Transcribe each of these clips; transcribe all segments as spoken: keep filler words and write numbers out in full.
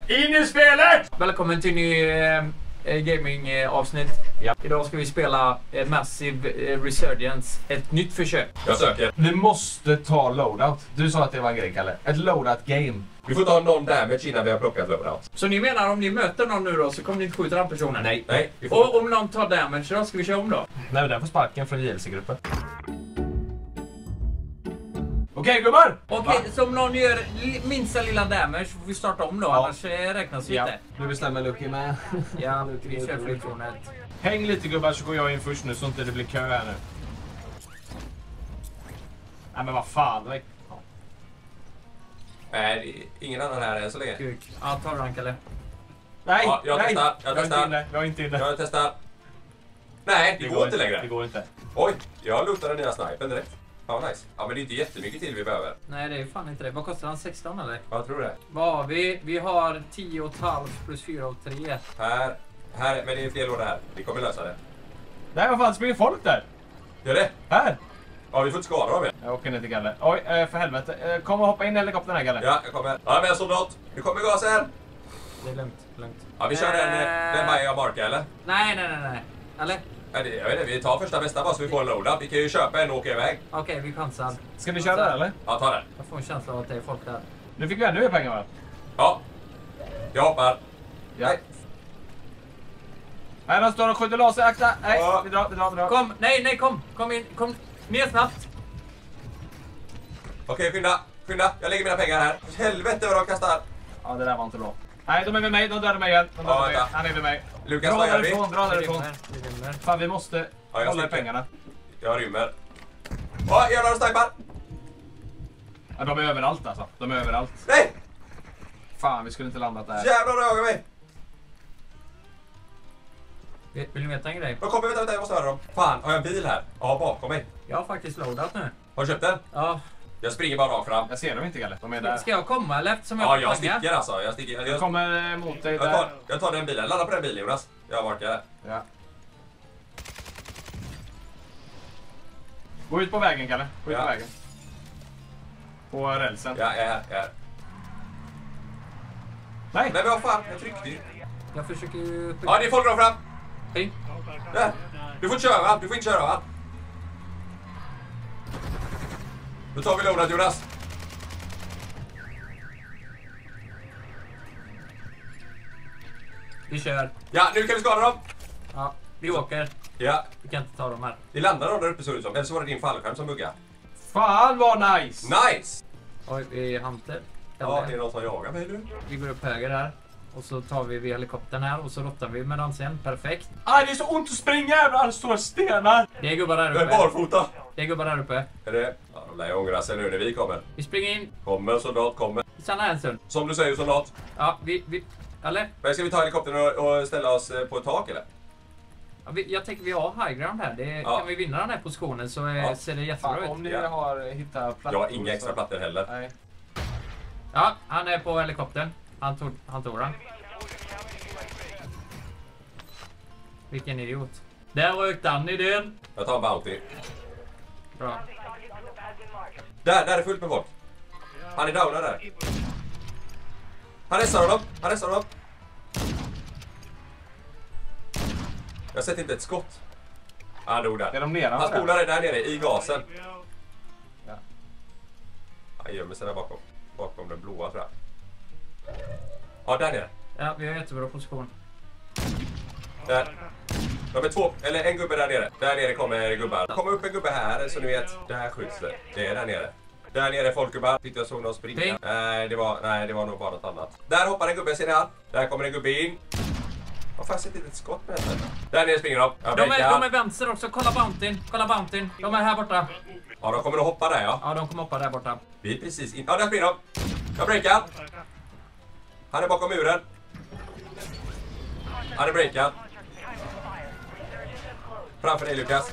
In i spelet! Välkommen till ny eh, gaming-avsnitt. Ja. Idag ska vi spela eh, Massive eh, Resurgence. Ett nytt försök. Jag söker. Vi måste ta loadout. Du sa att det var en grej, Kalle. Ett loadout game. Vi får ta någon damage innan vi har plockat loadout. Så ni menar om ni möter någon nu då så kommer ni inte skjuta den personen? Nej. Nej. Vi får... Och om någon tar damage då, ska vi köra om då? Nej, men den får sparken från J L C-gruppen. Okej, okay, gubbar! Okej, okay, så om någon gör li minsta lilla damage får vi starta om då, ja. Annars eh, räknas vi ja. inte. Du bestämmer Lucky med. Ja, vi kör flygtornet. Häng lite gubbar så går jag in först nu så inte det blir kö här nu. Nej men vad fan. Ja. Nej, ingen annan här än så länge. Kuk. Ja, ta den Kalle. Nej, ja, jag nej. testar. Jag testar. Jag är inte inne. Jag testar. Nej, det, det går, går inte längre. Det går inte. Oj, jag lutade den nya snipen direkt. Ja, nice. Ja, men det är inte jättemycket till vi behöver. Nej, det är fan inte det. Vad kostar den? sexton eller? Jag tror det. Vad har vi? Vi har tio och ett halvt plus fyra och tre. Här, här, men det är fler lådor här. Vi kommer lösa det. Nej, vad fan, springer folk där? Gör det? Här? Ja, vi får inte skada dem igen. Jag åker ner till Kalle. Oj, för helvete. Kom och hoppa in i helikoptern här, Kalle. Ja, jag kommer. Ja, men jag såg något. Nu kommer gasen. Det är lugnt, lugnt. Ja, vi kör den, den Maja jag markar, eller? Nej, nej, nej, nej. Eller? Ja, det, jag vet inte, vi tar första bästa bara så vi får en loadout. Vi kan ju köpa en och åka iväg. Okej, okay, vi chansar. Ska ni köra där, eller? Ja, ta den. Jag får en känsla av att det är folk där. Nu fick vi ännu mer pengar, va? Ja. Jag hoppar. Ja. Nej. Nej, de står och skjuter laser. Akta. Nej, ja. vi drar, vi drar, vi drar. Kom, nej, nej, kom. Kom in, kom ner snabbt. Okej, skynda. Skynda. Jag lägger mina pengar här. Helvete vad de kastar. Ja, det där var inte bra. Nej, de är med mig. De dödar mig igen. De dödar ja, mig. Han är med mig. Lukas, dra vad gör därifrån, vi? dra därifrån. Fan, vi måste ja, hålla i pengarna. Jag rymmer. Åh, jag har snipar. Ja, de är överallt alltså. De är överallt. Nej! Fan, vi skulle inte landat där. Jävlar, de jagar mig. Vill, vill du veta en grej? De kommer, vänta, vänta, jag måste höra dem. Fan, har jag en bil här? Ja, bakom mig. Jag har faktiskt loadat nu. Har du köpt den? Ja. Jag springer bara rakt fram. Jag ser dem inte, Galle. De är där. Ska jag komma eller? Eftersom jag ja, får jag pengar? sticker alltså. Jag sticker. Jag, jag kommer mot dig jag där. tar, jag tar den bilen. Ladda på den bilen, Jonas. Jag markar. Ja. Gå ut på vägen, Kalle. Gå ut ja. på vägen. På rälsen. Ja, jag är här. Jag är här. Nej. Men vad fan, jag tryckte ju. Jag försöker ju... Ja, det är folk där fram. Hej. Där. Du får inte köra, va? Du får inte köra, va? Då tar vi loadat, Jonas. Vi kör. Ja, nu kan vi skada dem. Ja, vi åker. Ja. Vi kan inte ta dem här. Vi landar dem där uppe så ut som. Eller så var det din fallskärm som buggade. Fan vad nice! Nice! Oj, vi är hunter. Ja, det är någon som jagar mig nu. Vi går upp höger här. Och så tar vi vid helikoptern här och så rottar vi med den sen. Perfekt. Aj, det är så ont att springa över alla stora stenar. Det är gubbar där uppe. Jag är barfota. Det är gubbar där uppe. Är det? Ja, de lär ångra sig nu när vi kommer. Vi springer in. Kommer, soldat, kommer. Stanna här en stund. Som du säger, soldat. Ja, vi... vi eller? Men ska vi ta helikoptern och, och ställa oss på ett tak, eller? Ja, vi, jag tänker vi har high ground här. Det, ja. Kan vi vinna den här positionen så ja. ser det jättebra Fan, ut. om ni ja. har hittat plattor. Jag har inga extra plattor heller. Nej. Ja, han är på helikoptern. Han tog, han tog den. Vilken idiot. Där rökte han i den. Jag tar en bounty. Bra. Där, där är fullt med folk. Han är downad där. Han restar honom. Han restar honom. Jag har sett inte ett skott. Han dog där. Är de nere? Han spolar där nere i gasen. Ja. Han gömmer sig där bakom. Bakom den blåa, tror jag. Ja, där nere. Ja, vi har jättebra position. Där. De är två, eller en gubbe där nere. Där nere kommer gubbar. Det kommer upp en gubbe här, så ni vet. Där skjuts det. Det är där nere. Där nere är folkgubbar. Tyckte jag såg någon springa. Ping. Nej, det var, nej, det var nog bara något annat. Där hoppar en gubbe, ser ni han? Där kommer en gubbe in. Jag har fan sett ett skott med det. Där nere springer de. De är, de är vänster också. Kolla bountyn. Kolla bountyn. De är här borta. Ja, de kommer att hoppa där, ja. Ja, de kommer hoppa där borta. Vi är precis in. Ja, där springer de. Jag breakar. Han är bakom muren. Han är breakad. Framför dig, Lukas.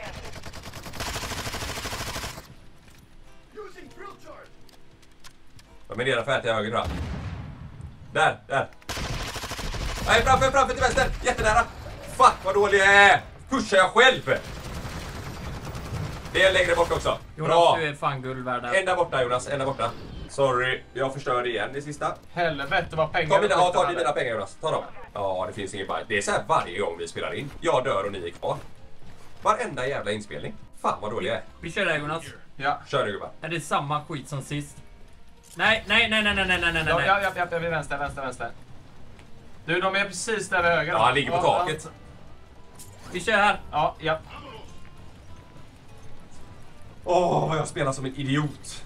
De är nedanför här till höger, tror jag. Där, där. Nej, framför, framför till vänster. Jättenära. Fuck, vad dålig jag är. Pushar jag själv. Det är längre bort också. Jonas, bra. Du är fan guld värd där. En där borta, Jonas. En där borta. Sorry, jag förstörde igen det sista. Helvete vad pengar. Ta mina, ja, ta hade. dina pengar Jonas, ta dem. Ja, det finns ingen bara. Det är så här varje gång vi spelar in. Jag dör och ni är kvar. Varenda jävla inspelning. Fan vad dålig jag är. Vi kör där Jonas. Ja. Kör nu gubbar. Är det samma skit som sist? Nej, nej, nej, nej, nej, nej, nej, nej. Ja, ja, ja, ja, vid vänster, vänster, vänster. Du, de är precis där vid höger. Ja, han ligger på Ja, taket. Vi kör här. Ja, ja. Åh, oh, vad jag spelar som en idiot.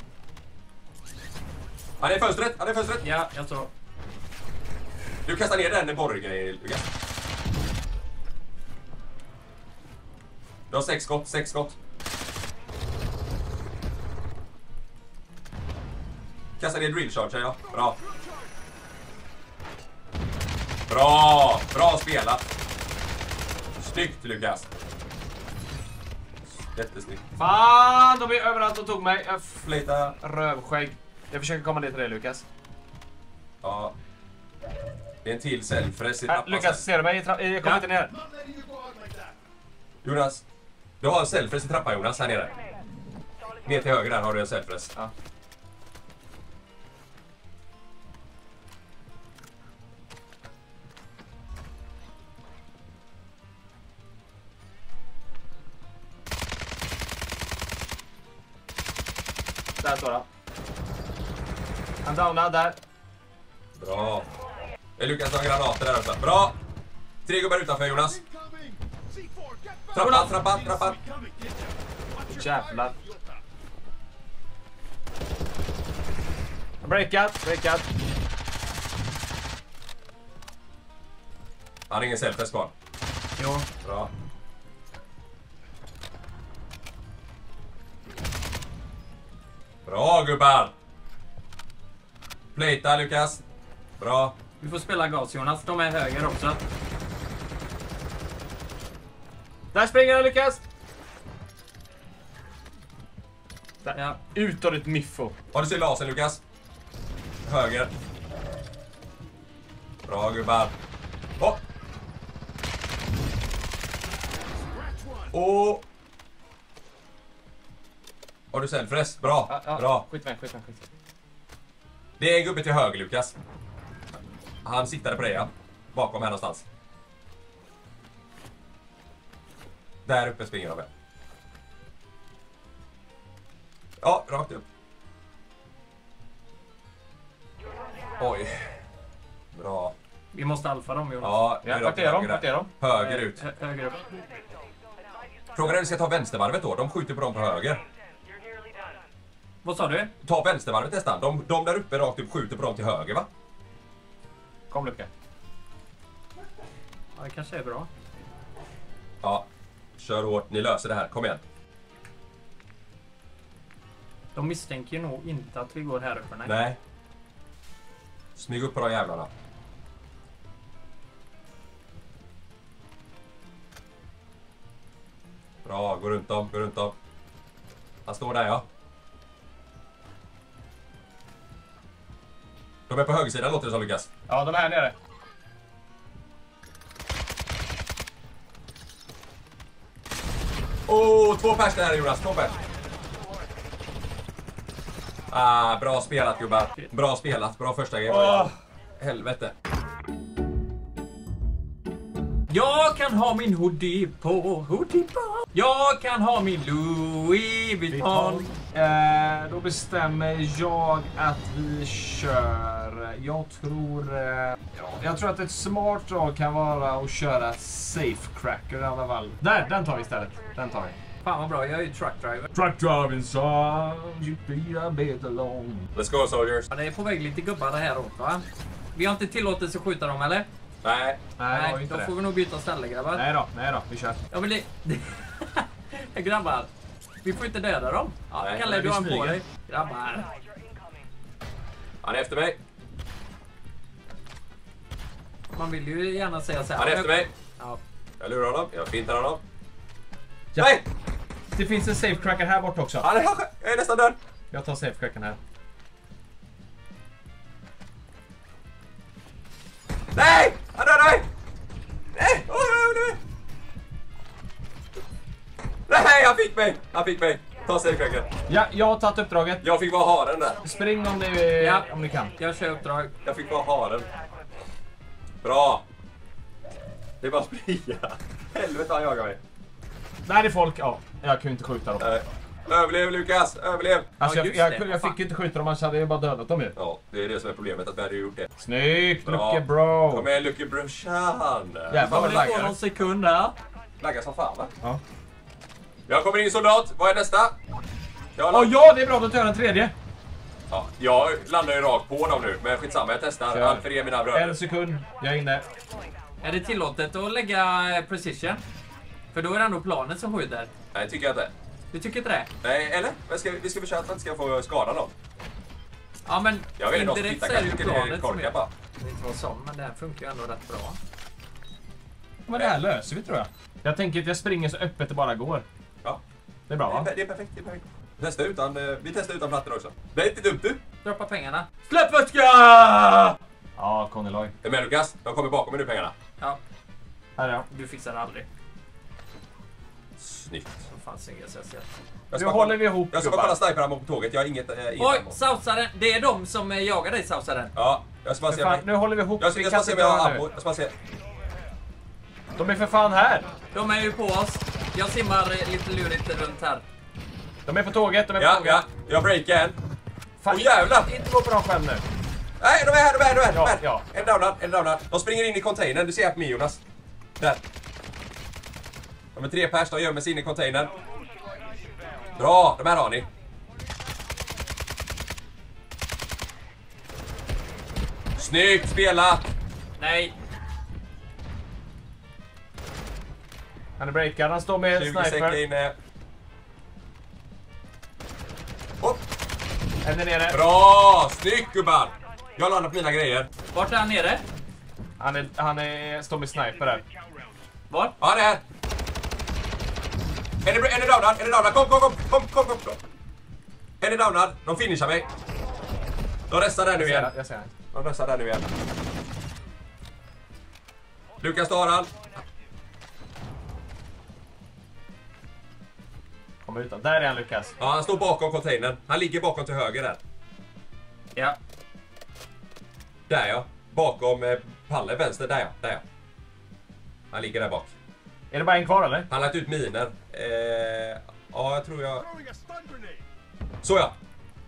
Han är i fönstret, han är i fönstret. Ja, jag tror. Du kastar ner den borrgrejen, Lukas. Du har sex skott, sex skott. Kasta ner drill charge, ja. Bra. Bra! Bra spelat. Snyggt, Lukas. Jättesnyggt. Fan, de är överallt och tog mig. Jag Flita. rövskägg. Jag försöker komma ner till dig, Lukas. Ja. Det är en till selfress i Äh, trappan. Lukas, ser du mig? Jag kommer Ja. inte ner. Jonas. Du har en selfress i trappan, Jonas, här nere. Ner till höger där har du en selfress. Ja. Där står han. Han downad där. Bra. Eh, Lukas har granater där också. Bra. Tre gubbar utanför, Jonas. Trappan, trappan, trappan. Jävlar. Breakat, breakat. Han har ingen selfress kvar. Jo. Bra. Bra gubbar. Plata, Lukas. Bra. Vi får spela gas Jonas. De är höger också. Där springer jag, Lukas. Där. Ja. Ut av ditt miffo. Har du sett lasen, Lukas? Höger. Bra gubbar. Hopp. Och... Har du selfress? Bra. Ja, ja. Bra. Skit med, skit med, skit med. Det är en gubbe till höger, Lukas. Han siktade på dig, ja. Bakom här någonstans. Där uppe springer de med. Ja, rakt upp. Oj. Bra. Vi måste alfa dem Jonas. Ja, Ja, nu vart är de? Vart är de? Höger ut. Hö höger upp. Frågan är om vi ska ta vänstervarvet då. De skjuter på dem på höger. Vad sa du? Ta vänstervarvet nästan. De, de där uppe rakt upp skjuter på dem till höger, va? Kom, Lukas. Ja, det kanske är bra. Ja. Kör hårt. Ni löser det här. Kom igen. De misstänker ju nog inte att vi går här uppe. Nej. Nej. Smyg upp på de jävlarna. Bra, gå runt dem, gå runt dem. Han står där, ja. De är på högersidan, låter det som, Lukas. Ja, de är här nere. Åh, oh, två pers där, Jonas. Två pers. Ah, bra spelat, gubbar. Bra spelat. Bra första game. Åh. Helvete. Jag kan ha min hoodie på, hoodie på. Jag kan ha min Louis Vuitton. Eh, då bestämmer jag att vi kör. Jag tror... Eh, ja, jag tror att ett smart drag kan vara att köra safecracker i alla fall. Där, den tar vi istället. Den tar vi. Fan vad bra, jag är ju truck driver. Truck driving song, you be a bit alone. Let's go, soldiers. Ja, det är på väg lite gubbar det här åt, va? Vi har inte tillåtelse att skjuta dem, eller? Nej. Nej, det har vi Nej, inte då det. får vi nog byta ställe, grabbar. Nej då, nej då, vi kör. Jag vill... grabbar, vi får inte döda dem. Ja, Nej, Kalle, nej, du vi har en på smyger. dig. Grabbar. Han är efter mig. Man vill ju gärna säga så här. Han är efter mig. Ja. Jag lurar honom. Jag fintar honom. Ja. Nej! Det finns en safecracker här borta också. Han är, jag är nästan död. Jag tar safecracken här. Nej! Han dödade mig! Nej! Oj, oj, oj, nej! Nej, han fick mig! Han fick mig! Ta safecracker. Ja, jag har tagit uppdraget. Jag fick vara haren där. Spring om ni, Ja. om ni kan. Jag kör uppdrag. Jag fick vara haren. Bra. Det är bara att springa. Helvete han jagar mig. Där är folk. Ja, jag kunde inte skjuta dem. Nej. Överlev Lukas, överlev. Alltså, Ja, jag, just jag, det. jag, Vad fan. fick inte skjuta dem, annars hade jag bara dödat dem ju. Ja, det är det som är problemet, att vi hade gjort det. Snyggt, Bra. Lucky bro. Kom igen Lucky brorsan. Jävlar vad Kommer det det gå någon laggar. sekund här? Laggar som fan va? Ja. Jag kommer in soldat, vad är nästa? Jag, Åh ja, det är bra att du gör den tredje. ja, jag landar ju rakt på dem nu, men skitsamma, jag testar. Kör. Allt för er mina bröder. En sekund, jag är inne. Är det tillåtet att lägga eh, precision? För då är det ändå planet som skjuter. Nej, tycker jag inte. Du tycker inte det? Nej, eller? Men ska, vi ska försöka att man inte ska få skada någon. Ja, men Jag vet inte vad som indirekt tittar, så är det ju kanske tycker det är planet som korkat är... bara. Det är inte vad som, men det här funkar ju ändå rätt bra. Men det här löser vi tror jag. Jag tänker att jag springer så öppet det bara går. Ja, Det är bra va? det är, det är perfekt, det är perfekt. Testa utan, eh, vi testar utan plattor också. Det är inte dumt du. Droppa pengarna. Släpp vätska! Ja, Conny Loy. Är med Lukas? De kommer bakom mig nu pengarna. Ja, Här är jag. du fixar det aldrig. Snyggt. Vad fan snyggaste jag sett. Jag Nu ska bara håller kolla- vi ihop Jag ska bara gubbar. kolla sniperammo på tåget, jag har inget, äh, inget Oj, ammo. sausaren. Det är de som eh, jagar dig, sausaren. Ja, jag ska bara För se fan, om jag... nu håller vi ihop. Jag ska, Vi jag kan ska se om inte jag har dö ammo. nu. Jag ska bara se. De är för fan här. De är ju på oss. Jag simmar eh, lite lurigt runt här. De är på tåget, de är på Ja, tåget. ja. Jag breakar en. Fan, Åh, jävlar! Inte, inte gå på dem själv nu. Nej, de är här, de är här, de är här! Ja, de är här. ja. En downad, en downad. De springer in i containern, du ser här på mig Jonas. Där. De är tre pers, de gömmer sig in i containern. Bra, de här har ni. Snyggt spelat! Nej. Han är breakad, han står med tjugo sekunder sniper. inne. Hopp. En är nere. Bra! Snyggt gubbar! Jag landar på mina grejer. Vart är han nere? Han, är, han är, står med sniper där. Var? Ja, det är. En är, en är downad, en är downad. Kom, kom, kom, kom, kom, kom, kom. En är downad. De finishar mig. De restar där nu Jag igen. ser, jag ser han. De restar där nu igen. Lukas tar han. Kommer utan. Där är han Lukas. Ja, han står bakom containern. Han ligger bakom till höger där. Ja. Där ja. Bakom eh, pallen vänster. Där ja. Där ja. Han ligger där bak. Är det bara en kvar eller? Han har lagt ut miner. Eh, ja, jag tror jag... Så ja.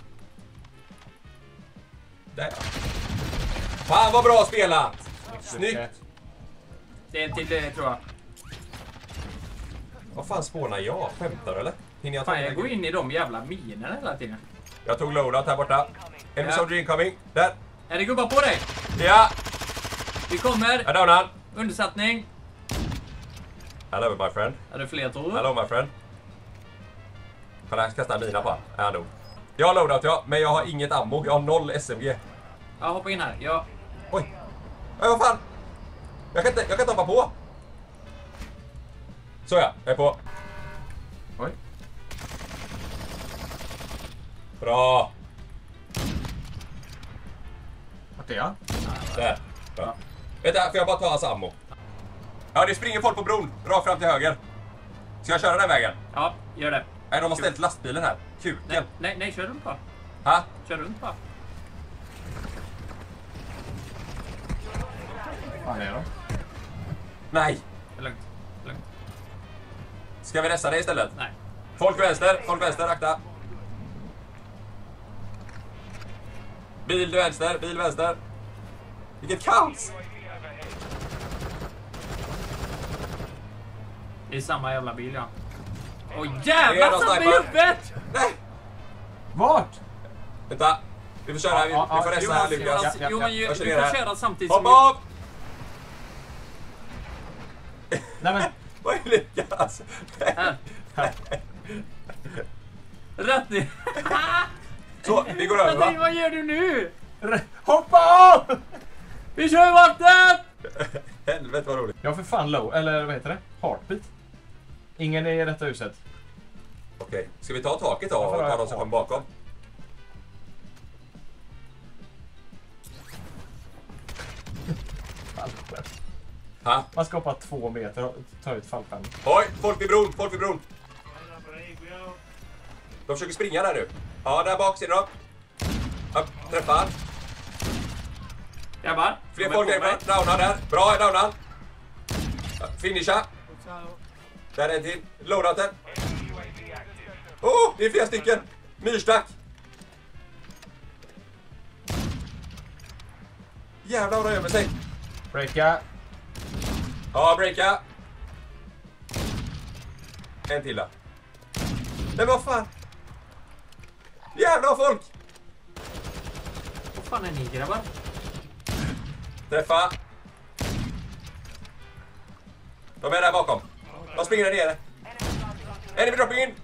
Där ja. Fan vad bra spelat! Snyggt! Det är en till det, tror jag. Vad fan spånar jag? Skämtar du eller? Hinner jag ta Fan, mina jag går grejer? in i de jävla minerna hela tiden. Jag tog loadout här borta. Enemy Ja. soldier incoming. Där. Är det gubbar på dig? Ja! Vi kommer. Jag downar. Undersattning. Hello my friend. Är det fler, tror du? Hello my friend. Kolla, jag ska kasta en mina på han. Är han dog? Jag har loadout ja, men jag har inget ammo. Jag har noll S M G. Ja, hoppa in här. Ja. Oj. Oj, vad fan? Jag kan inte, jag kan inte hoppa på. Så ja, jag är på. Oj. Bra. Vart är han? Där. Bra. Vänta, får jag bara ta hans ammo? Ja, det springer folk på bron. Rakt fram till höger. Ska jag köra den vägen? Ja, gör det. Nej, de har ställt lastbilen här. Nej, Kuken. nej, nej, kör runt bara. Ha? Kör runt bara. Fan är de? Nej. Det är lugnt. Det är lugnt. Ska vi resta det istället? Nej. Folk vänster, folk vänster, akta. Bil vänster, bil vänster. Vilket kaos! Det är samma jävla bil, ja. Åh Det är jävlar, de satt i sniper. huvudet! Nej! Vart? Vänta. Vi får köra, vi, Ja, ja, vi får ja, resta här Jonas, Lukas. ja, ja. Jo, men ju, Jag du kör får ner här. köra samtidigt Hoppa som... av! Nej men. Vad är Lukas? Här. Rätt ner. Så, vi går över Vänta, va? vad gör du nu? Hoppa av! Vi kör i vattnet! Helvete vad roligt. Jag har för fan low, eller vad heter det? Heartbeat. Ingen är i detta huset. Okej, ska vi ta taket då och Varför har ta jag de som kommer bakom? Fallskärm. Ha? Man ska hoppa två meter och ta ut fallskärm. Oj, folk vid bron, folk vid bron. De försöker springa där nu. Ja, där bak ser de. Upp, träffar. Grabbar. Fler folk där. Downa där. Bra, är downa. Finisha. Där är en till. Loadat den. Oh, det är flera stycken. Myrstack. Jävlar vad de gömmer sig. Breaka. Ja, breaka. En till då. Men vad fan? Jävlar folk. Vad fan är ni grabbar? Träffa. De är där bakom. De springer där nere. Enemy dropping in.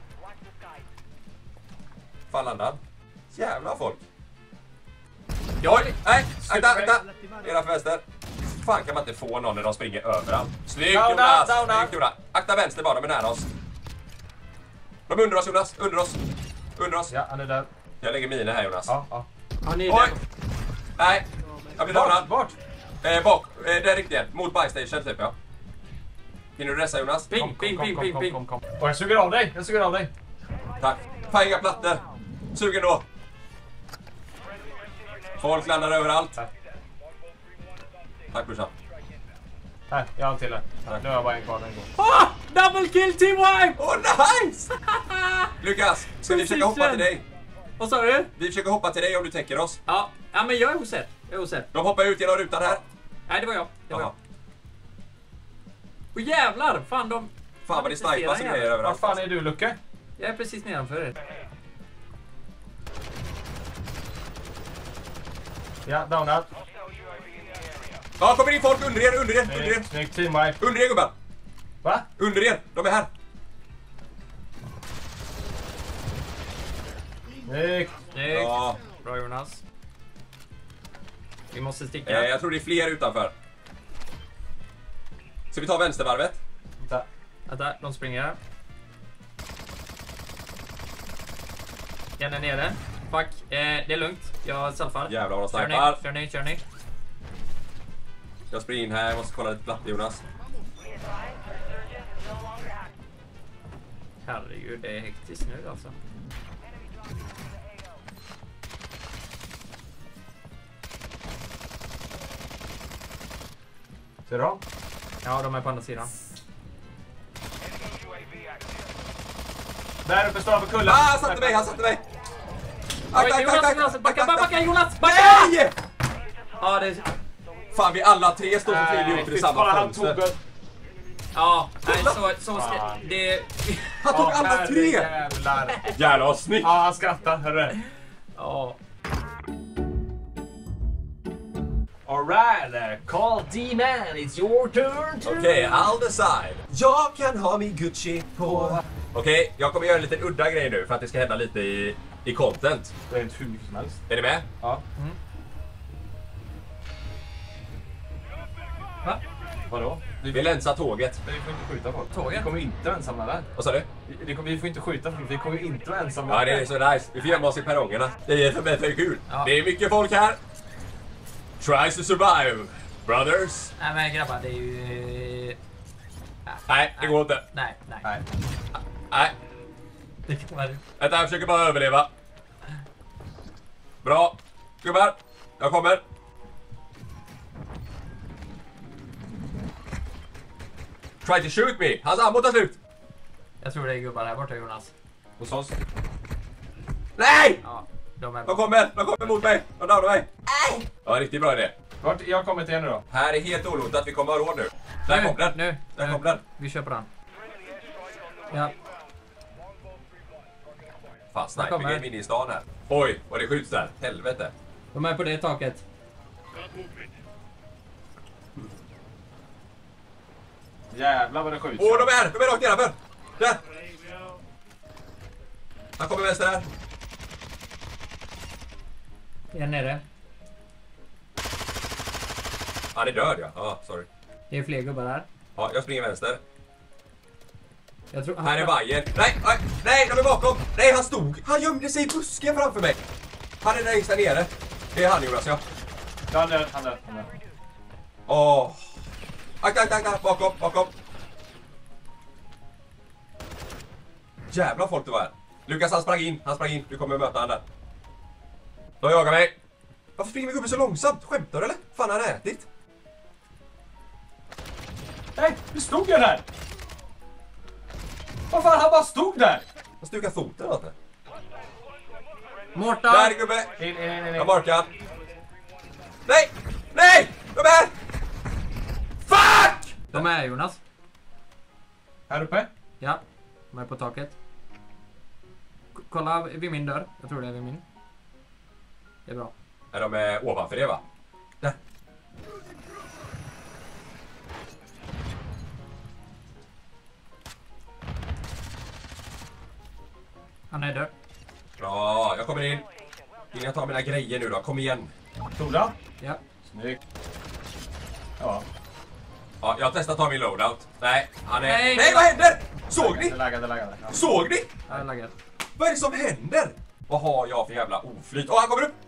Fan landad. Jävlar folk. Oj, nej, akta, akta. Era för vänster. Fan kan man inte få någon när de springer överallt. Snyggt Down, Jonas, down, down. snyggt Jonas. Akta vänster bara, de är nära oss. De är under oss Jonas, under oss. Under oss. Ja, han är där. Jag lägger mina här Jonas. Ja, ja. Ja, ni är Oj. där. Nej, jag blir Bort, downad. bort. Eh, bak, eh, där riktigt. Mot buy station typ ja. Hinner du resa Jonas? Ping, Kom, ping, kom, ping, kom, ping, kom, ping. kom, kom. Och jag suger av dig, jag suger av dig. Tack. Fan inga plattor. Sugen då. Folk landar överallt. Tack. Tack brorsan. Här, jag har en till det. Nu har jag bara en kvar, den går. Ah! Double kill team wipe! Åh, oh, nice! Lukas, ska vi försöka hoppa till dig? Vad sa du? Vi försöker hoppa till dig om du täcker oss. Ja, ja men jag är osedd. Jag är osedd. De hoppar ut genom rutan här. Nej, det var jag. Det var Jaha. jag. Och jävlar, fan de... Fan vad det snipas och grejer Var överallt. fan är du, Lucke? Jag är precis nedanför er. Ja, downad. Ja, kommer in folk under er, under er, under er. Snyggt, snyggt, team wipe. Under er gubben. Va? Under er, de är här. Snyggt. Snyggt. Ja, Bra Jonas. Vi måste eh, sticka. jag tror det är fler utanför. Ska vi ta vänstervarvet? Vänta. Vänta, de springer här. En är nere. Fuck, eh, det är lugnt. Jag selfar. Jävlar vad de Kör ni, snipar. kör ni, kör ni. Jag springer in här, jag måste kolla lite platt Jonas. Herregud, det är hektiskt nu alltså. Ser du dem? Ja, de är på andra sidan. Där uppe står han på kullen. Ah, han satte mig, han satte mig! Oj, Akta, Jonas, akta, Jonas, akta, backa, akta, backa, akta. Jonas, backa! Nej! Ja, det är... Fan, vi alla tre står som tre Nej, idioter i fy samma fan, han tog fönster. en- Ja, nej, så, så ska... Fan. Det... Han tog Ja, alla tre! Jävlar. Jävlar vad snyggt! Ja, han skrattar, hörru. Ja. Alright, call D-man, it's your turn to... Okej, okay, I'll decide. Jag kan ha min Gucci på... Okej, okay, jag kommer göra en liten udda grej nu för att det ska hända lite i, i content. Det är inte hur mycket som helst. Är ni med? Ja. Mm. Va? Vadå? Vi vill länsa tåget. Men vi får inte skjuta folk. Tåget? Vi kommer inte vara ensamma där. Vad sa du? Vi, vi, kommer, vi får inte skjuta folk, vi kommer inte vara ensamma Ja, där. det är så nice. Vi får gömma oss i perrongerna. Det är för mig för kul. Ja. Det är mycket folk här. Tries to survive, brothers. Nej men grabbar, det är ju... Nej, det går inte. Nej, nej. Nej. Nej, Det kan vara... vänta, jag försöker bara överleva. Bra. Gubbar, jag kommer. Try to shoot me. Hans ammo tar slut. Jag tror det är gubbar här borta, Jonas. Hos oss. Nej! Ja, de är... De kommer, de kommer mot mig. De downar mig. Nej! Ja, riktigt bra idé. Vart, jag kommer till er nu då. Här är helt olotat, vi kommer ha råd nu. Där Nu, kom den. nu, Där nu. kom den. Vi köper den. Ja. Fan, Där sniper kommer. game inne i stan här. Oj, vad det skjuts där. Helvete. De är på det taket. Jävlar vad det skjuts. Åh, de är här! De är rakt nedanför! Där! Han kommer vänster här. En nere. Han är död ja. Ja, sorry. Det är fler gubbar här. Ja, jag springer vänster. Jag tror... Här är Bayern. Nej, nej, nej, de är bakom. Nej, han stod. Han gömde sig i busken framför mig. Han är längst där nere. Det är han Jonas, ja. Ja, han är han är han är. Åh. Akta, akta, akta. Bakom, bakom. Jävla folk det var här. Lukas han sprang in, han sprang in. Du kommer möta han där. De jagar mig. Varför springer min gubbe så långsamt? Skämtar du eller? Fan har han ätit? Nej, du stod ju där! Vad fan, han bara stod där! Han stukar foten åt det. Mårten! Där är gubbe! Nej, nej, nej, nej. Jag markar. Nej! Nej! De är här! Fuck! De är här, Jonas. Här uppe? Ja, de är på taket. K kolla vid min dörr. Jag tror det är vid min. Det är bra. Är de är ovanför det va? Där. Han är dörr. Bra, jag kommer in. Vill jag ta mina grejer nu då? Kom igen. Tog du? Ja. Snyggt. Ja. Ja, jag testar att ta min loadout. Nej, han är... Nej, Nej, vad händer? Såg ni? Det laggade, det laggade. Ja. Såg ni? Jag är laggad. Vad är det som händer? Vad har jag för jävla oflyt? Åh, han kommer upp!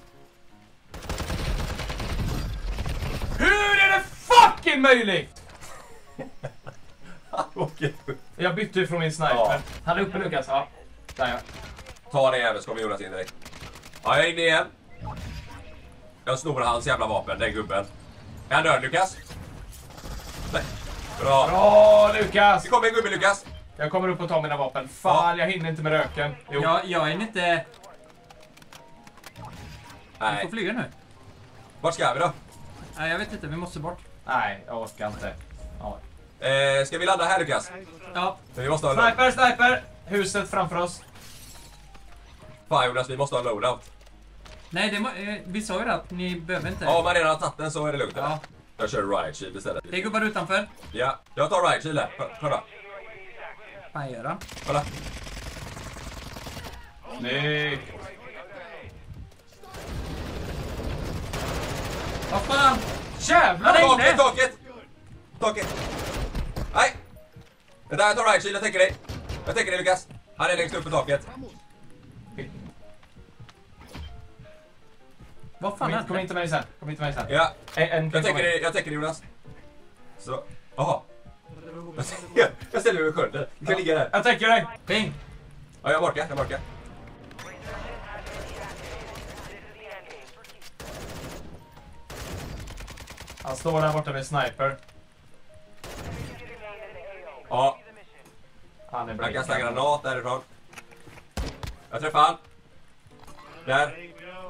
Hur är det fucking möjligt? Han åker upp. Jag bytte från min sniper. Ja. Han är uppe, Lukas. Ja. Där ja. Ta det jäveln så kommer Jonas in direkt. Ja, jag är inne igen. Jag snor hans jävla vapen, den gubben. Är han död, Lukas? Nej. Bra. Bra, Lukas! Det kommer en gubbe, Lukas. Jag kommer upp och tar mina vapen. Fan, jag hinner inte med röken. Jo. Jag, jag är inte... Du Nej. får flyga nu. Vart ska vi då? Nej, jag vet inte. Vi måste bort. Nej, jag orkar inte. Ja. Eh, ska vi landa här, Lukas? Ja. Men vi måste ha en loadout. Sniper, sniper! Huset framför oss. Fan Jonas, vi måste ha en loadout. Nej, det må, eh, vi sa ju det att ni behöver inte. Ja, om man redan har tagit den så är det lugnt. Ja. Jag kör riot shield istället. Det är gubbar utanför. Ja, jag tar riot shield här. Kolla, Kolla. Vad gör han? Kolla. Snyggt. Vad fan? Jävlar! Nej, Taket, nej. taket! Taket! Nej! Det där, jag tar riot shield, jag tänker dig. Jag tänker dig, Lukas. Han är längst upp på taket. Vad fan Kom, in, hände? kom inte med dig sen. Kom inte med dig sen. Ja, En, en jag till tänker kommer. dig, jag tänker dig, Jonas. Så, jaha. Jag, jag ställer mig vid skölden. Du kan ligga där. Jag tänker dig. Ping! Ja, jag markar, jag markar. Han står där borta med sniper. Ja, Han är jag kastar blind. granat därifrån. Jag träffar han. Där.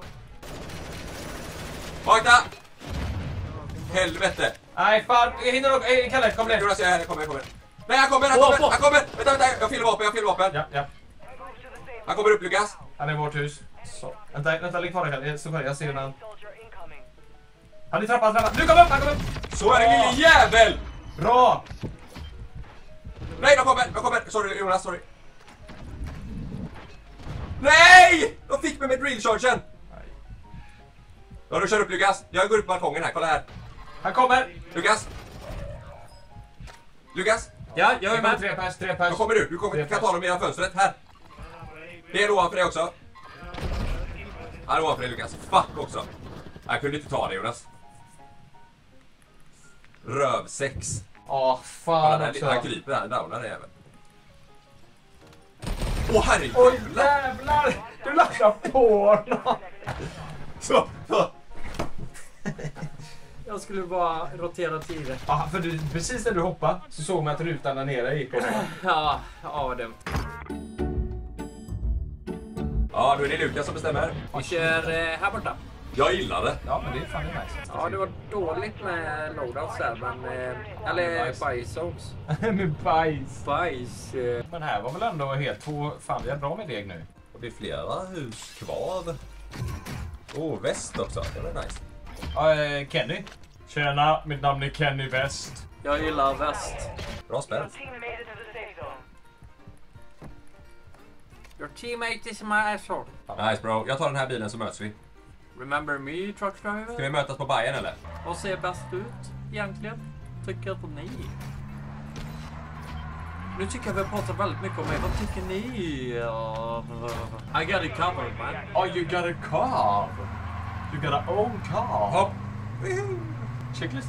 Vakna! Helvete! Nej, fan. Jag hinner nog. Eh, Kalle, kom ner. Jonas, jag är här, jag kommer, jag kommer. Nej, han kommer, han kommer, han kommer! Vänta, vänta, jag fyller vapen, jag fyller vapen. Ja, ja. Han kommer upp, Lukas. Han är i vårt hus. Så. Vänta, vänta, ligg kvar där, Kalle. Så kvar, jag ser hur han... Han är trappan, trappan. Nu kommer upp, han kommer upp! Så är det, lille jävel! Bra! Nej, de kommer, de kommer. Sorry, Jonas, sorry. Nej! De fick mig med drillchargen. Ja, du kör upp, Lukas. Jag går upp på balkongen här, kolla här. Han kommer! Lukas. Lukas. Ja, jag är Jag med. med. Tre pers, tre Då pers. kommer du. Du kommer, kan ta dem genom fönstret. Här. Det är ovanför dig också. Han är ovanför dig, Lukas. Fuck också. Jag kunde inte ta det, Jonas. Rövsex. Åh, Kolla fan där, också. han kryper där. Downar den jäveln. Åh, herregud. Oj, jävlar! Du laddar på honom. Så, så. Jag skulle bara rotera tiden. Ja, för du, precis när du hoppade så såg man att rutan där nere gick och... Ja, ja det. Ja, då är det Lukas som bestämmer. Vi kör eh, här borta. Jag gillar det. Ja, men det är fan nice. Ja, det var dåligt med loadouts där, men... Eh, eller bajszones. Med bajs. Bajs. Eh. Men här var väl ändå helt två... Fan, vi är bra med deg nu. Och det är flera hus kvar. Åh, oh, väst också. Det var nice. Ja, eh, Kenny. Tjena, mitt namn är Kenny West. Jag gillar väst. Bra spel. Your teammate is my asshole. Nice bro. Jag tar den här bilen så möts vi. Remember me, truck Ska driver? vi mötas på Bajen eller? Vad ser bäst ut egentligen? Tycker att ni? Nu tycker jag vi pratar väldigt mycket om mig. Vad tycker ni? I got it covered, man. Oh, you got a car. You got a own car. Hopp. Checklist.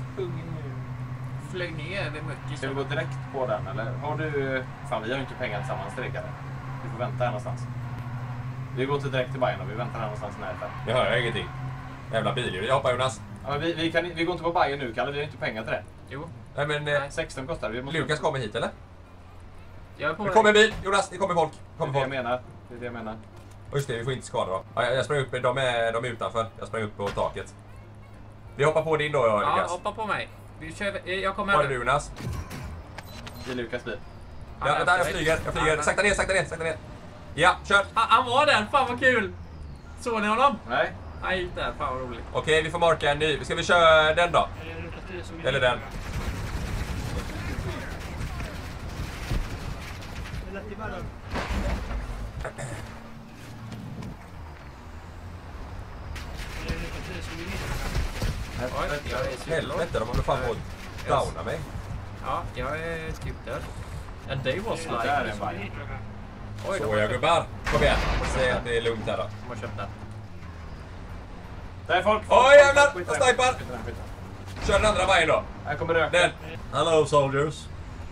Flög ner det mycket. Ska vi gå direkt på den eller? Har du... Fan, vi har ju inte pengar tillsammans direkt eller? Vi får vänta här någonstans. Vi går inte direkt till Bayern och vi väntar här någonstans närheten. Jag hör ingenting. Jävla bil. Jag hoppar Jonas. Ja, men vi, vi, kan, vi går inte på Bayern nu, Kalle. Vi har inte pengar till det. Jo. Nej men... Eh, sexton kostar det. Vi måste... Lukas kommer hit eller? Jag är på Det väg. kommer en bil. Jonas, det kommer folk. Det Kommer är det jag folk. menar. Det är det jag menar. Och just det, vi får inte skada dem. Ja, jag, jag sprang upp. De är, de är utanför. Jag sprang upp på taket. Vi hoppar på din då, Ja, Lukas. hoppa på mig. Vi kör, jag kommer Var är här du nu. Jonas? Det är Lukas bil. Han Ja, är vänta, jag efter mig. flyger. Jag flyger. Han- Sakta ner, sakta ner, sakta ner. Ja, kör. Han, han var där, fan vad kul! Såg ni honom? Nej. Han gick där, fan vad roligt. Okej, vi får marka en ny. Ska vi köra den då? Eller den? Oj, jag är superlåg. Helvete, de håller fan på att downa mig. Ja, jag är typ död. And they was Det där är en like... Bayern. Oj, Så de har jag köpt, gubbar. Kom igen. Säg att det är lugnt här då. de har köpt den. Där är folk. folk Oj, jävlar! folk, Jag skit i snipar. den, skit i den, skit i den. Kör den andra vargen då. Här kommer röken. Den. Hello soldiers.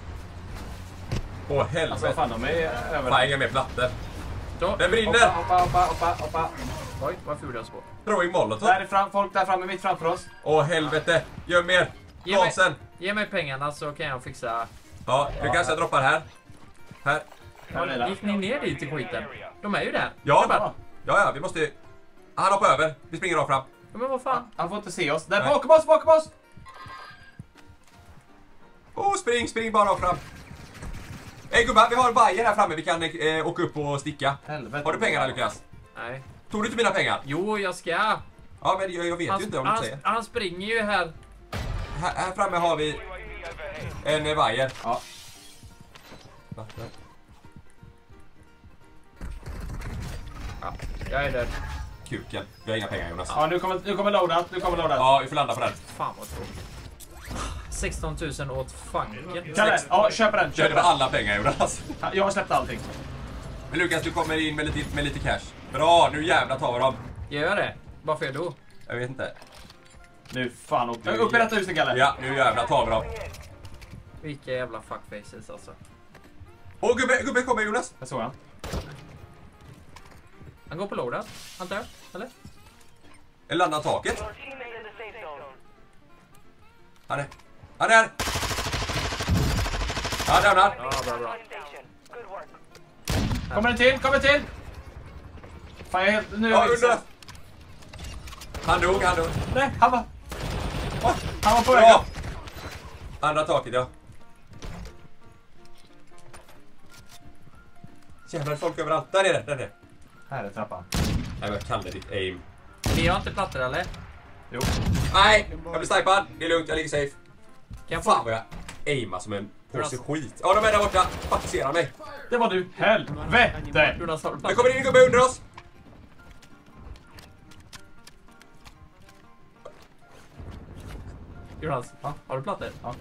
Åh Alltså vad helvete. fan, de är Fan, överallt. inga mer plattor. Så, Den brinner. Hoppa, hoppa, hoppa, hoppa, hoppa. oj, vad ful jag spår. Throwing molotov. Där är fram, folk där framme, mitt framför oss. Åh helvete. Gör mer. Ge mig, Gasen. ge mig pengarna så kan jag fixa... Ja, du kanske droppar här. Här. Här är det. Gick ni ner dit i skiten? De är ju där. Ja. Grabbar. Ja, ja, vi måste... Han hoppar över. Vi springer rakt fram. Ja, men vad fan? Han får inte se oss. Där Nej. bakom oss, bakom oss! Oh, spring, spring bara rakt fram. Hej gubbar, vi har en vajer här framme. Vi kan eh, åka upp och sticka. Helvete. Har du pengarna Lukas? Nej. Tog du inte mina pengar? Jo, jag ska. Ja, men jag, jag vet Han, ju inte om du han, säger. han springer ju här. Här, här framme har vi en eh, vajer. Ja. Ja, jag är död. Kuken. Vi har inga pengar Jonas. Ja, nu kommer, nu kommer loadat. Nu kommer loadat. Ja, vi får landa på den. Fan vad tråkigt. sexton tusen åt fanken. Kalle, ja, köp den. Kör Köp det den. med alla pengar Jonas. Jag har släppt allting. Men Lukas, du kommer in med lite, med lite cash. Bra, nu jävlar tar vi dem. Gör jag det? Varför jag då? Jag vet inte. Nu fan upp, upp i detta huset, Kalle. Ja, nu jävlar tar vi dem. Vilka jävla fuckfaces alltså. Åh, gubbe, gubbe kommer Jonas. Jag såg han. Han går på loaden. Han dör, eller? Eller landar taket. Han är... Han är... Han lämnar. Ja, bra, bra. Kommer en till, kommer en till! Fan, jag är helt... Nu är Ja, jag under. vilsen. Han dog, han dog. Nej, han var... Oh, Han var på väg bra. upp. Andra taket, ja. Jävlar, folk överallt. Där är det, där är det. Här är trappan. Nej, men Kalle, ditt aim. Ni har inte plattor eller? Jo. Nej, jag blir snipad. Det är lugnt, jag ligger safe. Kan jag Fan få... vad jag aimar som en påse skit. Ja, de är där borta. Fuck, ser han mig. Det var du. Helvete! Jonas, har du Det plattor? kommer in en gubbe under oss. Jonas, Ja. har du plattor? Ja.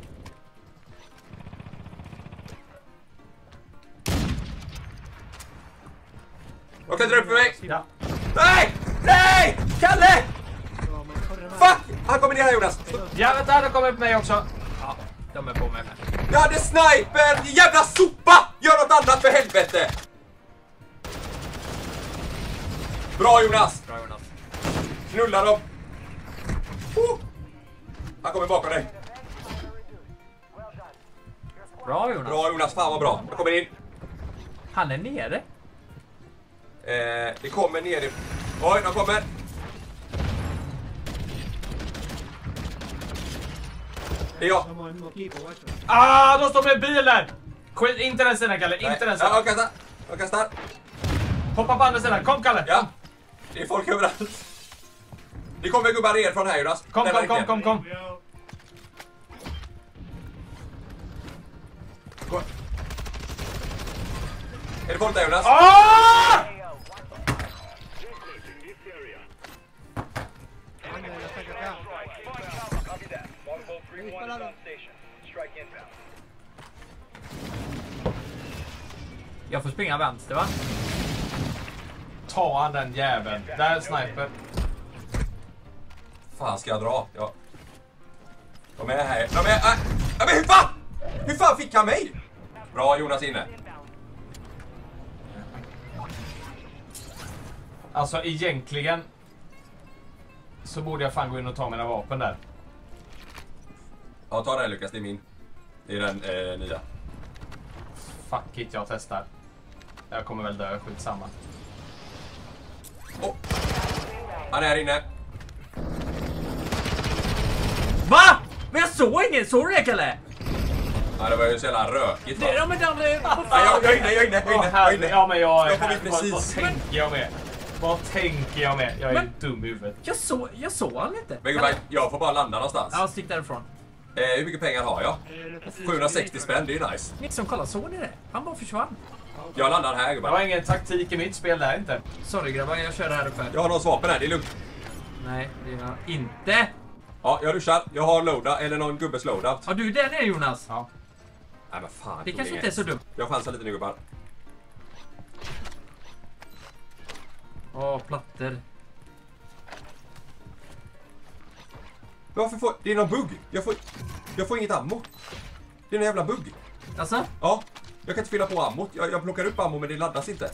De klättrar upp för mig. Ja. Nej! Nej! Kalle! Fuck! Han kommer ner här Jonas. Ja, vänta, de kommer upp mig också. Ja, de är på mig med. Jag hade sniper! Din jävla sopa! Gör något annat för helvete! Bra Jonas! Bra Jonas. Knulla dem! Oh. Han kommer bakom dig. Bra Jonas. Bra Jonas, fan vad bra. Jag kommer in. Han är nere. Eh, det kommer ner i... Oj, de kommer. Det är jag. Ah, de står med bilen! Skit, inte den sidan, Kalle. Inte den Ja, sidan. jag kastar. Jag kastar. Hoppa på andra sidan. Kom, Kalle. Ja. Det är folk överallt. Det kommer gubbar ner från här Jonas. Kom, Den kom, kom, verkligen. kom, kom. Gå. Är det folk där Jonas? Ah! Jag får springa vänster va? Ta han den jäveln. Där är sniper. Fan ska jag dra? Ja. De är här. De är... Äh. Ja, men hur fan? Hur fan fick han mig? Bra Jonas inne. Alltså egentligen så borde jag fan gå in och ta mina vapen där. Ja, ta den Lukas, det är min. Det är den eh, nya. Fuck it, jag testar. Jag kommer väl dö, skitsamma. Oh. Han är här inne. Va? Men jag såg ingen, såg du det Kalle? Ja, det var ju så jävla rökigt va? Det, ja, men den, det, vad Ja, fan? jag, jag är inne, jag är inne, jag är inne, jag är inne. Ja men jag är Jag kom in här. Vad, vad precis. tänker jag med? Vad tänker jag med? Jag är Men- dum i huvudet. Jag såg, jag såg han inte. Men gubbar, jag får bara landa någonstans. Ja, stick därifrån. Eh, hur mycket pengar har jag? sjuhundrasextio spänn, det är nice. Ni som kollar, såg ni det? Han bara försvann. Jag landar här Det gubbar. var ingen taktik i mitt spel där inte. Sorry grabbar, jag kör här uppe. Jag har någons vapen här, det är lugnt. Nej, det är jag inte. Ja, jag ruschar. Jag har loadout, eller någon gubbes loadout. Ja, du är där nere Jonas. Ja. Nej men fan. Det tog kanske inget. inte är så dumt. Jag chansar lite nu gubbar. Åh, plattor. Varför får... Det är någon bugg. Jag får... Jag får inget ammo. Det är en jävla bugg. Alltså? Ja. Jag kan inte fylla på ammot. Jag, jag plockar upp ammo men det laddas inte.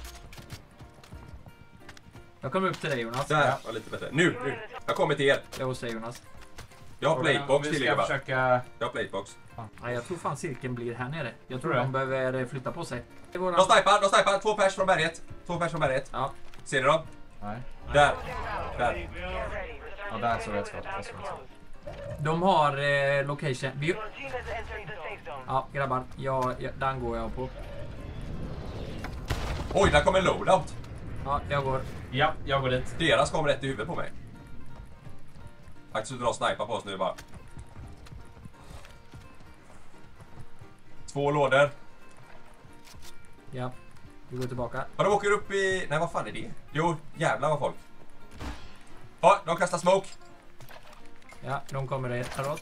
Jag kommer upp till dig Jonas. Där var lite bättre. Nu, nu. Jag kommer till er. Jag är hos dig Jonas. Jag har platebox Vi till er ska gubbar. försöka... Jag har platebox. Nej, jag tror fan cirkeln blir här nere. Jag tror Tror de du? behöver flytta på sig. Det går De snipar, de snipar. Två pers från berget. Två pers från berget. Ja. Ser ni dem? Nej. Där. Där. Ja, där såg jag ett skott. Där såg jag ett skott. De har eh, location. Vi... Ja, grabbar. Jag, jag, den går jag på. Oj, där kommer en loadout. Ja, jag går. Ja, jag går dit. Deras kommer rätt i huvudet på mig. Faktiskt dra och snipa på oss nu bara. Två lådor. Ja. Vi går tillbaka. Ja, de åker upp i... Nej, vad fan är det? Jo, jävlar vad folk. Ja, de kastar smoke. Ja, de kommer häråt.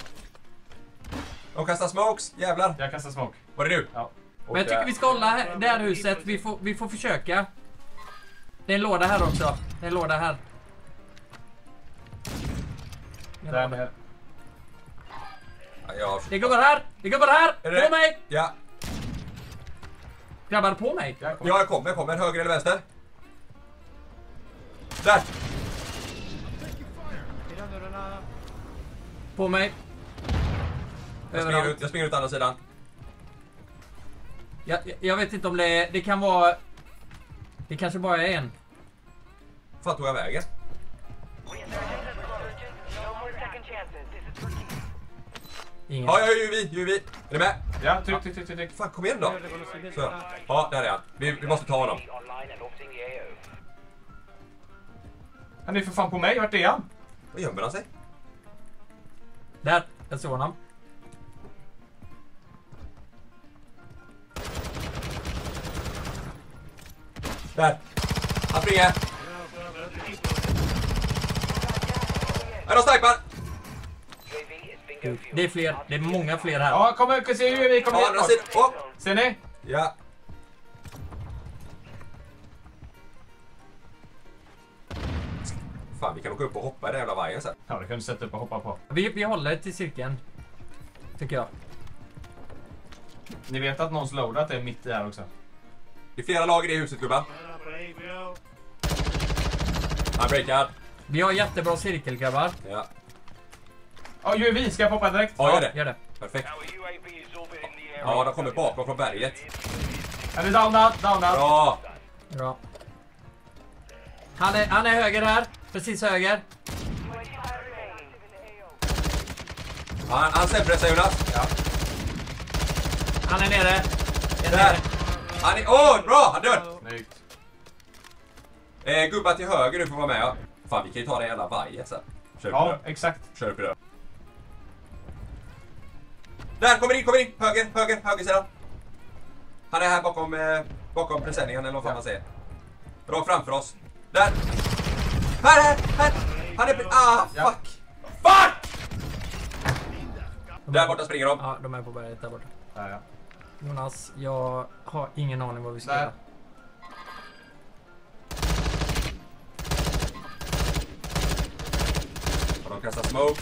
De kastar smokes, jävlar. Jag kastar smoke. Var det du? Ja. Men jag tycker vi ska hålla här- det här huset. Vi får, vi får försöka. Det är en låda här också. Det är en låda här. Där med. Ja, jag... Det går bara här! Det går bara här! Är det På det? mig! Ja. Grabbar, på mig! Jag kommer. Ja, jag kommer, jag kommer. Höger eller vänster? Där! På mig! Jag springer Överallt. ut, jag springer ut andra sidan. Jag, jag, jag vet inte om det... Det kan vara... Det kanske bara är en. Fan tog jag vägen? Ingen. Ja, ja, ju vi, ju vi. Är ni med? Ja, tryck, tryck, tryck, tryck. Fan, kom igen då. Så. Ja, där är han. Vi, vi måste ta honom. Han är för fan på mig. Vart är han? Vad gömmer han sig? Där! Jag såg honom. Där. Han springer. Är de snipar? Det är fler. Det är många fler här. Ja, kom ut. Se hur vi kommer Ja, andra hit. sidan. Oh. Ser ni? Ja. Fan, vi kan åka upp och hoppa i den jävla vajern sen. Ja, det kan du sätta upp och hoppa på. Vi, vi håller till cirkeln. Tycker jag. Ni vet att någons loadat är mitt i här också. Det är flera lag i det huset, gubbar. Han breakar. Vi har jättebra cirkel, grabbar. Ja. Ja, ju vi. Ska jag poppa direkt? Ja, gör det. Gör det. Perfekt. Ja, de kommer bakom från berget. Han är downad, downad. Bra. Bra. Han är, han är höger här. Precis höger. Ja, han, han sämre sig, Jonas. Ja. Han är nere. Jag är Där. nere. Han är... Åh, bra! Han dör. Snyggt. Eh, gubbar till höger nu får vara med. Ja. Fan, vi kan ju ta den jävla vajen sen. Kör upp i Ja, dörren. exakt. Kör upp i dörren. Där, kommer in, kommer in! Höger, höger, höger sidan. Han är här bakom, eh, bakom presenningen eller vad fan man säger. Rakt framför oss. Där! Här, här, här! Han är... Ah, Ja. fuck! Fuck! Där borta springer de. Ja, de är på berget där borta. Där, ja. Jonas, jag har ingen aning vad vi ska Där. göra. Och de kastar smoke.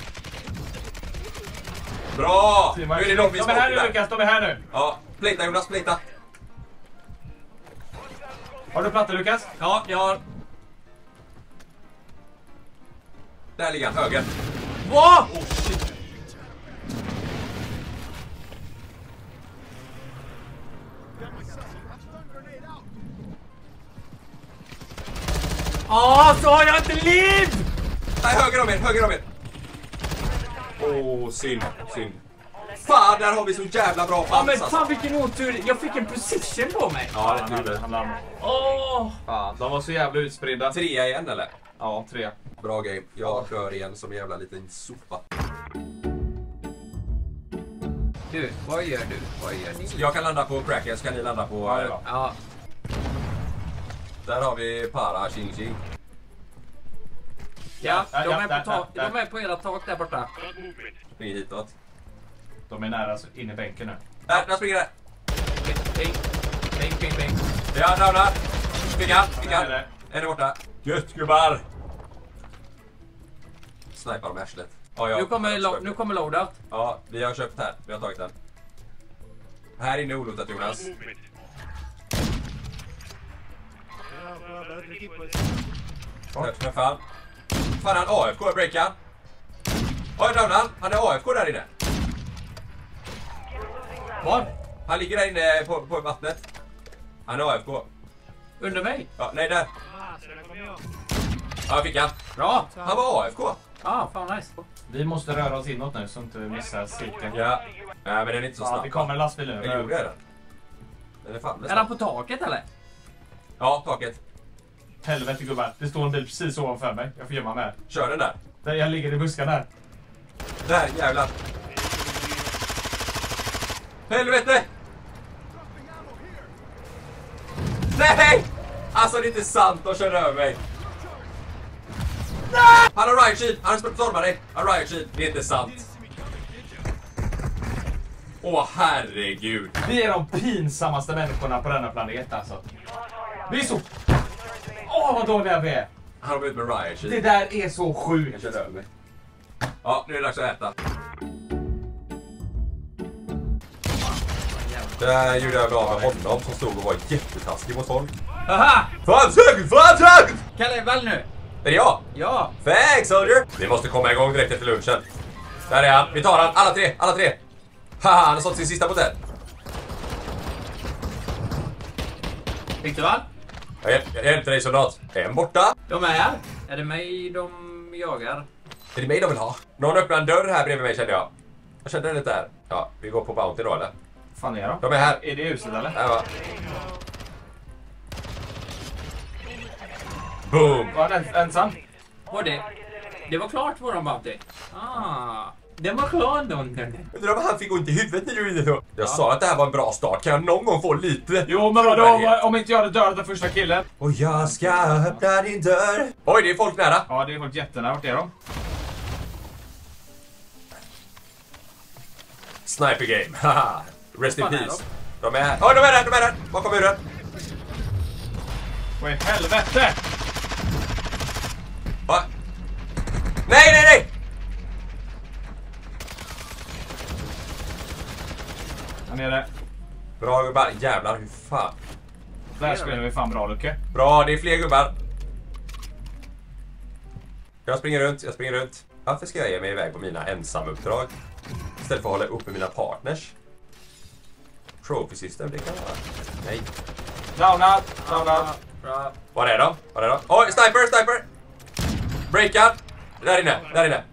Bra! Nu är det de vi De är här nu, smoke där. Lukas. De är här nu. Ja, plita Jonas, plita. Har du plattor, Lukas? Ja, jag har... Där ligger han, höger. Vad? Oh shit. Ah, så har jag inte liv! Nej, höger om er, höger om er. Åh, oh, synd, synd. Fan, där har vi så jävla bra Ja, men chans, fan vilken otur. Jag fick en precision på mig. Ja, det Han tur. han landade. Åh! Fan, de var så jävla utspridda. Trea igen, eller? Ja, tre. Bra game. Jag dör igen som en jävla liten sopa. Du, vad gör du? Vad gör ni? Jag kan landa på Cracker, så kan ni landa på... Ja, det är bra. Ja, Där har vi Para, tjing tjing. ja, Ja, de ja, är där, på tak. där, De är på hela tak där borta. Spring hitåt. De är nära in i bänken nu. Där, där springer det. Bing, bing, bing, bing. Ja, downar. Fick han, fick Ja, han. det är En är borta. Gött, gubbar. Snipar med arslet. Ja, ja. Nu kommer, lo- nu kommer loadout. Ja, vi har köpt här. Vi har tagit den. Här inne är olotat, Jonas. Hört för fan. Fan, han A F K, breakan. Oj, downar. Han är A F K där inne. Var? Han ligger där inne på, på vattnet. Han är A F K. Under mig. Ja, nej, där. Ja, fick han. Bra. Han var A F K. Ah, fan nice. Vi måste röra oss inåt nu så inte vi missar cirkeln. Ja. Nej, men den är inte så Ja, snabb. det kommer en lastbil nu. Eller gjorde jag den? Den är fan Är nästan. han på taket eller? Ja, taket. Helvete gubbar, det står en bil precis ovanför mig. Jag får gömma med. Kör den där. Där jag ligger i buskarna här. Där, jävlar. Helvete! Nej! Alltså det är inte sant, de kör över mig. Nej! Han har riot shield, han har stormat dig. Han har riot shield, det är inte sant. Åh herregud. Vi är de pinsammaste människorna på denna planet alltså. Vi är så... Åh vad dåliga vi är. Han har blivit med riot shield. Det där är så Jag sjukt. körde över mig. Ja, nu är det dags att äta. Där gjorde jag bra med honom som stod och var jättetaskig mot folk. Aha! Fan säkert, fan säkert! Kalle, väl nu? Är det jag? Ja. Thanks soldier! Vi måste komma igång direkt efter lunchen. Där är han, vi tar han, alla tre, alla tre. Haha, han har sålt sin sista botell. Fick du väl? Jag, hjäl- jag hjälpte dig soldat. En borta. De är här. Är det mig de jagar? Är det mig de vill ha? Någon öppnar en dörr här bredvid mig kände jag. Jag kände det lite här. Ja, vi går på Bounty då eller? Fan är de? De är här. Är det huset eller? Där va. Boom! Var han ens- ensam? Var det? Det var klart våran bounty. Ah. Den var klar då. Undrar om han fick ont i huvudet när du gjorde så. Jag sa att det här var en bra start. Kan jag någon gång få lite? Jo men vadå om inte jag hade dödat den första killen? Och jag ska öppna din dörr. Oj, det är folk nära. Ja det är folk jättenära, vart är de? Sniper game, haha. Rest in Vad fan är peace. De är här. Oj, de är där, de är där. Bakom muren. Vad i helvete? Va? Nej, nej, nej! Han är det. Bra gubbar, jävlar, hur fan. Där spelar vi fan bra Lucke. Bra, det är fler gubbar. Jag springer runt, jag springer runt. Varför ska jag ge mig iväg på mina ensamuppdrag? Istället för att hålla uppe mina partners. Trophy system, det kan vara. Nej. Downad, downad. Bra. Var är de? Var är de? Oj, sniper, sniper! Breakad! Där inne, där inne.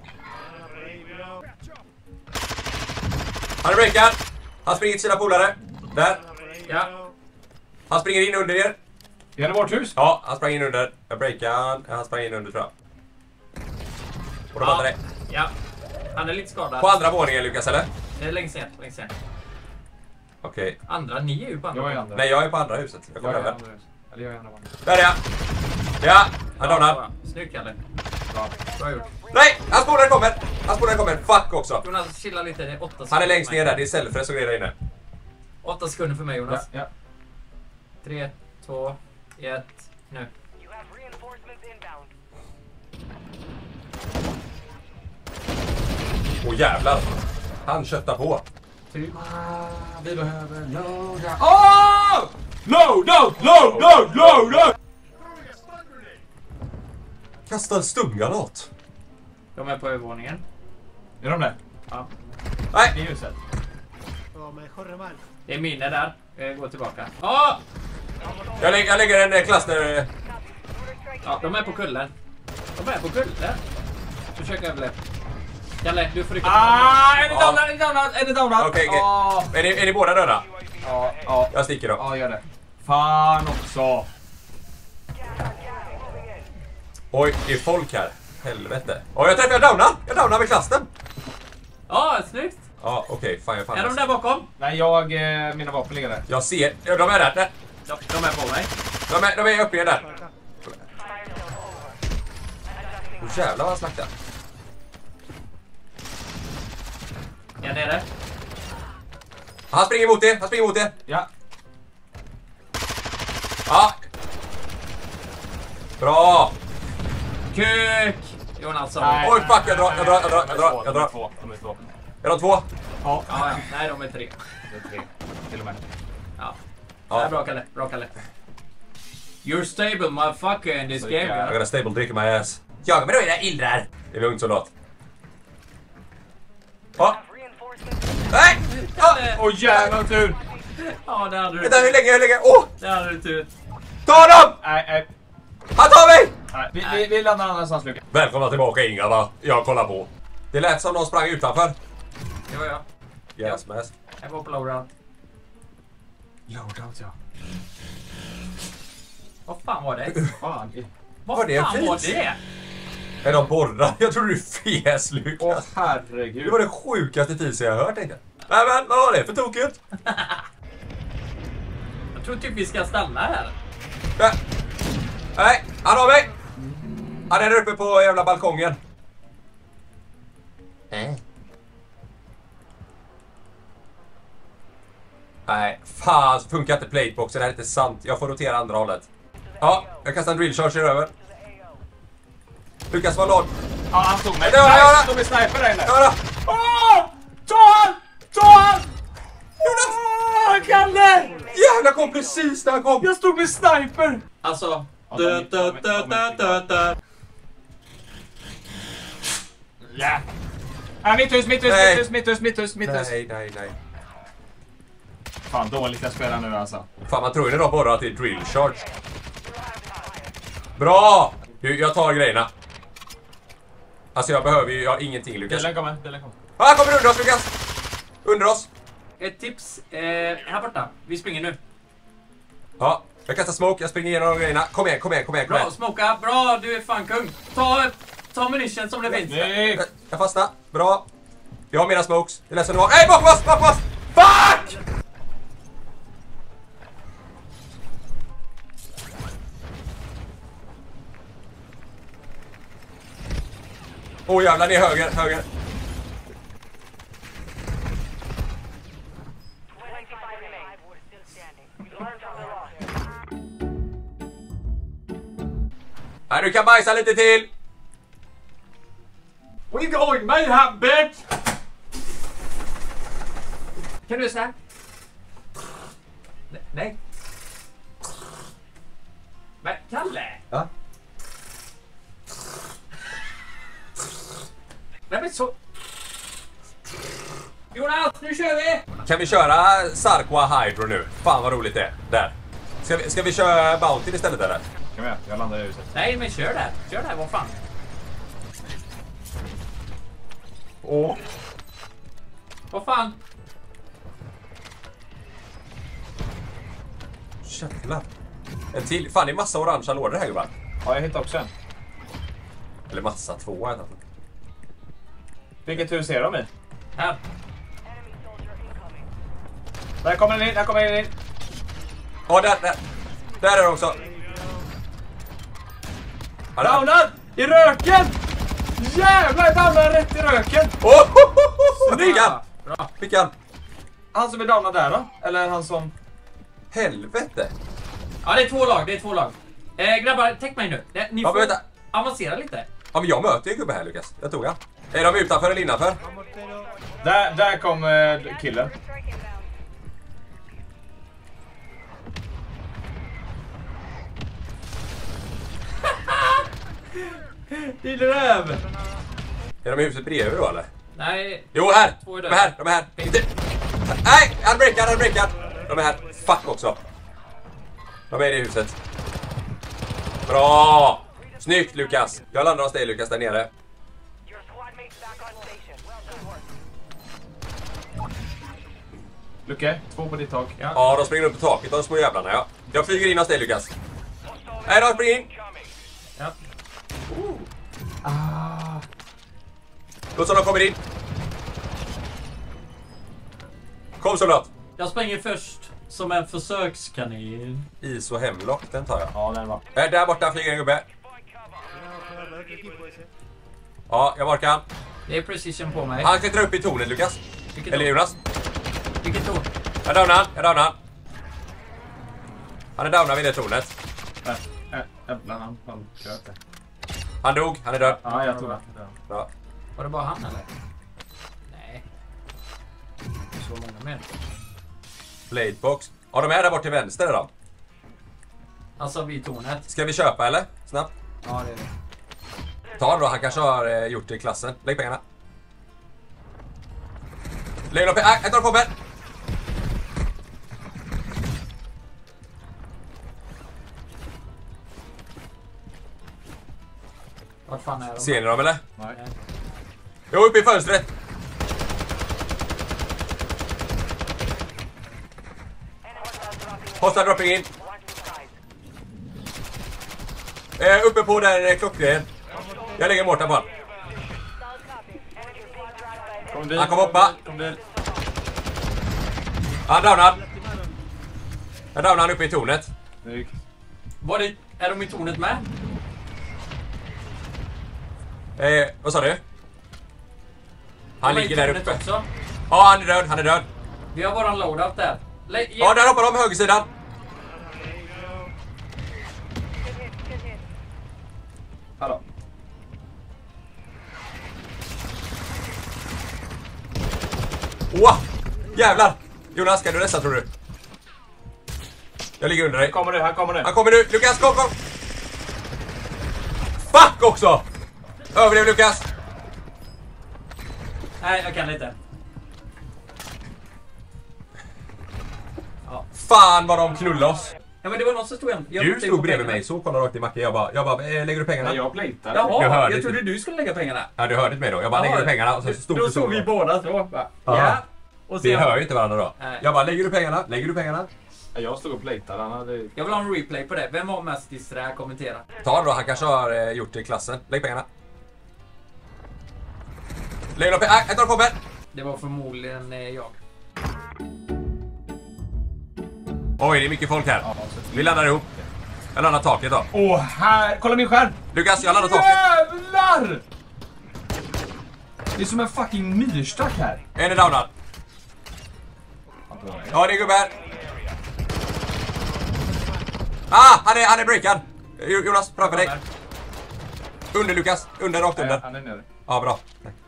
Han är breakad. Han springer till sina polare. Där. Ja. Han springer in under er. Är det vårt hus? Ja, han sprang in under. Jag breakade han. Han sprang in under tror jag. Och de Ja. andra är Ja. Han är lite skadad. på andra våningen, Lukas, eller? Det är längst ner, längst ner. Okej. Andra, ni är ju på andra. Jag är andra. Nej, jag är på andra huset. Jag Jag kommer är över. andra hus. Eller jag är andra våningen. Där är jag. Ja, han donar. bra. Snyggt Kalle. Bra. Bra gjort. Nej, hans polare kommer. Hans polare kommer. Fuck också. Jonas, chilla lite. Det är åtta sekunder. Han är längst för ner mig. där. Det är selfres och grejer där inne. Åtta sekunder för mig Ja, Jonas. ja. Tre, två, ett, nu. You have reinforcements inbound. Åh jävlar. Han köttar på. Typ. Vi behöver loada. Åh! Load, load, load, load, load, load! Kasta en stumgranat. De är på övervåningen. Är de det? Ja. Nej! I huset. Det är minne där. Jag går tillbaka. Ja! Jag, lägger, jag lägger en eh, cluster. Ja, de är på kullen. De är på kullen. Försök överleva. Kalle, du får rycka Ah, är det Ja. downad? Är det downad? Är det downad? Okej, okej. Ah. Är, ni, är ni båda döda? Ja, ja. Jag sticker då. Ja, gör det. Fan också. Oj, det är folk här. Helvete. Oj, jag träffade jag downa. Jag downar med klasten. Ja, snyggt. Ja, okej. Okay, fan, jag fan. Är de där bakom? Nej, jag... Eh, mina vapen ligger där. Jag ser. Ja, de är där. där. De, de är på mig. De är, de är uppe igen där. Åh jävlar vad han slaktar. Jag är nere. Han springer mot er. Han springer mot er. Ja. Ja. Bra. Kuk! Jonas sa Nej. Oj, fuck. Jag drar, jag drar, jag drar, jag drar. Jag De är drar. två. De är två. Är de två? Ja. Ja, ja. Nej, de är tre. Det är tre. Till och med. Ja. Ja. Det är bra, Kalle. Bra, Kalle. You're stable, motherfucker, in this game. I'm Ja. gonna stable drink my ass. Jaga mig då era illrar. Det är lugnt soldat. Ja. Reinforcements. Nej! Ja. Åh jävlar tur! Ja, det hade du. Vänta, hur länge, hur länge? Åh! Det hade du tur. Ta dem! Nej, nej. Han tar mig! nej. Vi, vi, vi landar annanstans, Lukas. Välkomna tillbaka Inga, jag kollar på. Det lät som någon sprang utanför. Det var jag. Yes, mask. Jag går på loadout. Loadout, ja. Vad fan var det? Fan. Vad Var det en fan var fis? det? Är de borrar? Jag tror du fes, Lukas. Åh herregud. Det var det sjukaste fisen jag har hört, tänkte jag. Nej men, vad var det för tokigt? Jag tror typ vi ska stanna här. Nej, nej, han har mig! Han är där uppe på jävla balkongen. Nej. Nej, fan, funkar inte plateboxen, det här är inte sant. Jag får rotera andra hållet. Ja, jag kastar en drill charger över. Lukas var låg. Ja, han tog mig. Det var det, Nice, det var de är sniper där inne. Ja då! Åh! Ta han! Ta han! Jonas! Åh, Kalle! Jävlar, kom precis när han kom! Jag stod med sniper! Alltså. Ja, Dö, de- dö, de- dö, de- dö, dö, dö. Ja. Nej, mitt hus, mitt hus, Nej. mitt hus, mitt hus, mitt hus, mitt hus. Nej, nej, nej. Fan, dåligt jag spelar nu alltså. Fan, man tror ju när de borrar att det är drill charge. Bra! Du, jag tar grejerna. Alltså jag behöver ju, jag har ingenting, Lukas. Bilen kommer, bilen kommer. Ah, han kommer under oss, Lukas! Under oss. Ett tips. Eh, här borta. Vi springer nu. Ja, jag kastar smoke, jag springer igenom grejerna. Kom igen, kom igen, kom igen, kom Bra, igen. smoka. Bra, du är fan kung. Ta, ta munition som det finns. Nej! Jag, jag fastnar, bra. Jag har mina smokes, det är ledsen det var. Nej, bakom oss, bakom oss! Fuck! Åh oh, jävlar, ni är höger, höger. twenty-five remain. We're still standing. Learn from the loss. Nej, du kan bajsa lite till. We going mayhem, bitch! Kan du säga? Nej. Men Kalle! Ja? Nej men så... Jonas, nu kör vi! Kan vi köra Sarqua Hydro nu? Fan vad roligt det är. Där. Ska vi, ska vi köra Bounty istället eller? Kom igen, jag landar i huset. Nej men kör där. Kör där, vad fan. Åh. Vad fan? Jävlar. En till. Fan det är massa orangea lådor här gubbar. Ja, jag hittade också en. Eller massa, två har jag tagit. Vilket hus är de i? Här. Enemy soldier incoming. Där kommer den in, där kommer den in. Ja, där, där. Där är de också. Ja, där. Downad! I röken! Jävlar, downad rätt i röken! Oh, ho, ho, ho. Fick han? Bra. Fick han? Han som är downad där då? Eller han som... Helvete. Ja, det är två lag, det är två lag. Eh, grabbar, täck mig nu. Eh, Ni Ja, får men vänta. avancera lite. Ja, men jag möter ju gubbe här Lukas. Jag tog han. Är de utanför eller innanför? Där, där kom eh, killen. Strike inbound. Din röv! Är de i huset bredvid då eller? Nej. Jo, här! Två är De där. är här, de är här. Inte. Nej, han breakar, han breakar. De är här. Fuck också. De är i det huset. Bra! Snyggt Lukas. Jag landar hos dig Lukas där nere. Your squad mate's back on station. Well done work. Lucke, två på ditt tak. Ja. Ja, de springer upp på taket, de små jävlarna, ja. Jag flyger in hos dig Lukas. Nej, de springer in. Ja. Ah. Låt som de kommer in. Kom soldat. Jag springer först som en försökskanin. Is och hemlock, den tar jag. Ja, den var. Äh, där borta flyger en gubbe. Ja, jag markar han. Det är precision på mig. Han klättrar upp i tornet Lukas. Vilket Eller torn? Jonas. Vilket torn? Jag downar han, jag downar han. Han är downad vid det tornet. Äh, äh, Äpplan, han fan kröt det. Han dog, han är död. Ja, jag tror det. Bra. Var det bara han eller? Nej. Så många mer. Bladebox. Ja, de är där bort till vänster då. Alltså vid tornet. Ska vi köpa eller? Snabbt. Ja, det är det. Ta då, han kanske har eh, gjort det i klassen. Lägg pengarna. Lägg upp pengarna. Äh, jag tar kommer. Vart fan är de? Ser ni dem eller? Nej. Jo, uppe i fönstret. Hostile dropping in. Eh, uppe på den klockgrejen. Jag lägger Mårten på han. Kom dit. Han kommer hoppa. Kom dit. Han downad. Jag downad han uppe i tornet. Snyggt. Var det, är de i tornet med? Eh, vad sa du? Han De är i ligger där tornet uppe. Också. Ja, han är död, han är död. Vi har våran loadout där. Lä Ja, där hoppar de högersidan. Hallå. Wow! Jävlar! Jonas, kan du nästa tror du? Jag ligger under dig. Kommer du, här kommer du. Han kommer nu. Lukas, kom, kom! Fuck också! Överlev Lukas! Nej, jag kan inte. Fan vad de knullade oss. Ja, men det var någon som stod en. Jag Du tog stod på bredvid pengarna. mig, så kollade rakt i Macke. Jag bara, jag bara eh, lägger du pengarna? Nej, jag plejtade. Jaha, Jag hörde jag trodde inte. du skulle lägga pengarna. Ja, du hörde inte mig då. Jag bara, lägger du pengarna? Och så stod Då du så. såg vi båda två. Va? Ja. Ja. Och Vi sen, hör ju inte varandra då. Nej. Jag bara, lägger du pengarna? Lägger du pengarna? Ja, jag stod och plejtade. Han hade... jag vill ha en replay på det. Vem var mest disträ? Kommentera. Ta då, han kanske har eh, gjort det i klassen. Lägg pengarna. Lägg upp pengarna. Äh, jag tar kommer. Det var förmodligen eh, jag. Oj, det är mycket folk här. Vi laddar ihop. Jag laddar taket då. Åh, här! Kolla min skärm! Lukas, jag laddar taket. Jävlar! Det är som en fucking myrstack här. En är downad. Ja, det är gubbe här. Ah, han är, han är breakad. Jo- Jonas, framför dig. Under Lukas, under, rakt Nej, under. han är nere. Ja, bra.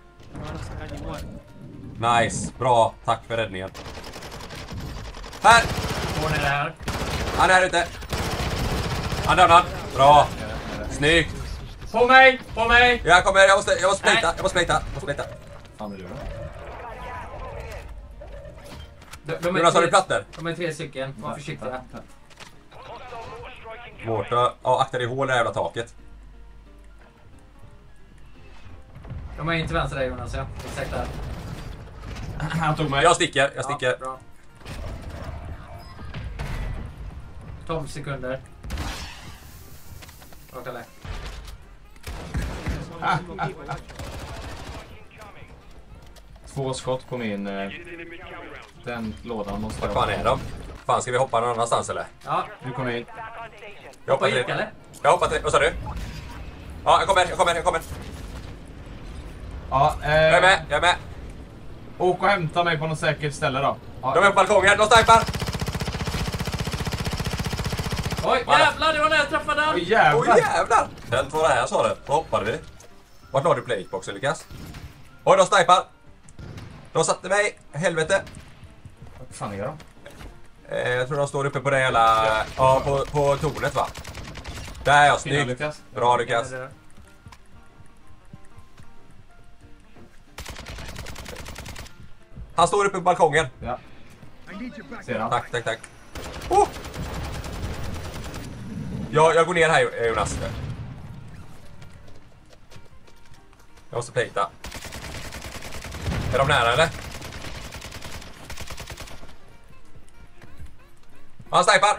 Nice, bra. Tack för räddningen. Här! Hon är här. Han är här ute. Han är downad. Bra. Snyggt. På mig! På mig! Jag kommer, jag måste, jag måste Nej. splita, jag måste splita, jag måste splita. Fan är du då? De, de, är Jonas, har du tre, plattor? de är tre stycken. Var försiktiga. Mårten, ja, akta dig hål i det jävla taket. De är inte vänster där Jonas, ja. Exakt där. Han tog mig. Jag sticker, jag sticker. Ja, bra. tolv sekunder. Rakt eller? Ah, ah, ah. Två skott på min... Eh, den lådan måste Var jag... fan är de? Fan, ska vi hoppa någon annanstans eller? Ja. Du kommer in. Jag Hoppa hoppar gick till. eller? Jag hoppar till. Vad sa du? Ja, jag kommer, jag kommer, jag kommer. Ja, eh, Jag är med, jag är med. åk och hämta mig på något säkert ställe då. Ja, De är på balkongen, de snipar. Oj, jävlar, det var när jag träffade den! Oj, jävlar. Oj jävlar! Den två här sa det. Då hoppade vi. Vart la du playboxen Lukas? Oj, de snipar. De satte mig. Helvete. Vad fan är de? Eh, jag tror de står uppe på det hela... Ja, på, på tornet va? Där är jag, Fina, snyggt. Lukas. Bra Lukas. Ja, det är Han står uppe på balkongen. Ja. Ser han? Tack, tack, tack. Oh! Jag, jag går ner här, Jonas. Jag måste pejta. Är de nära, eller? Han snipar!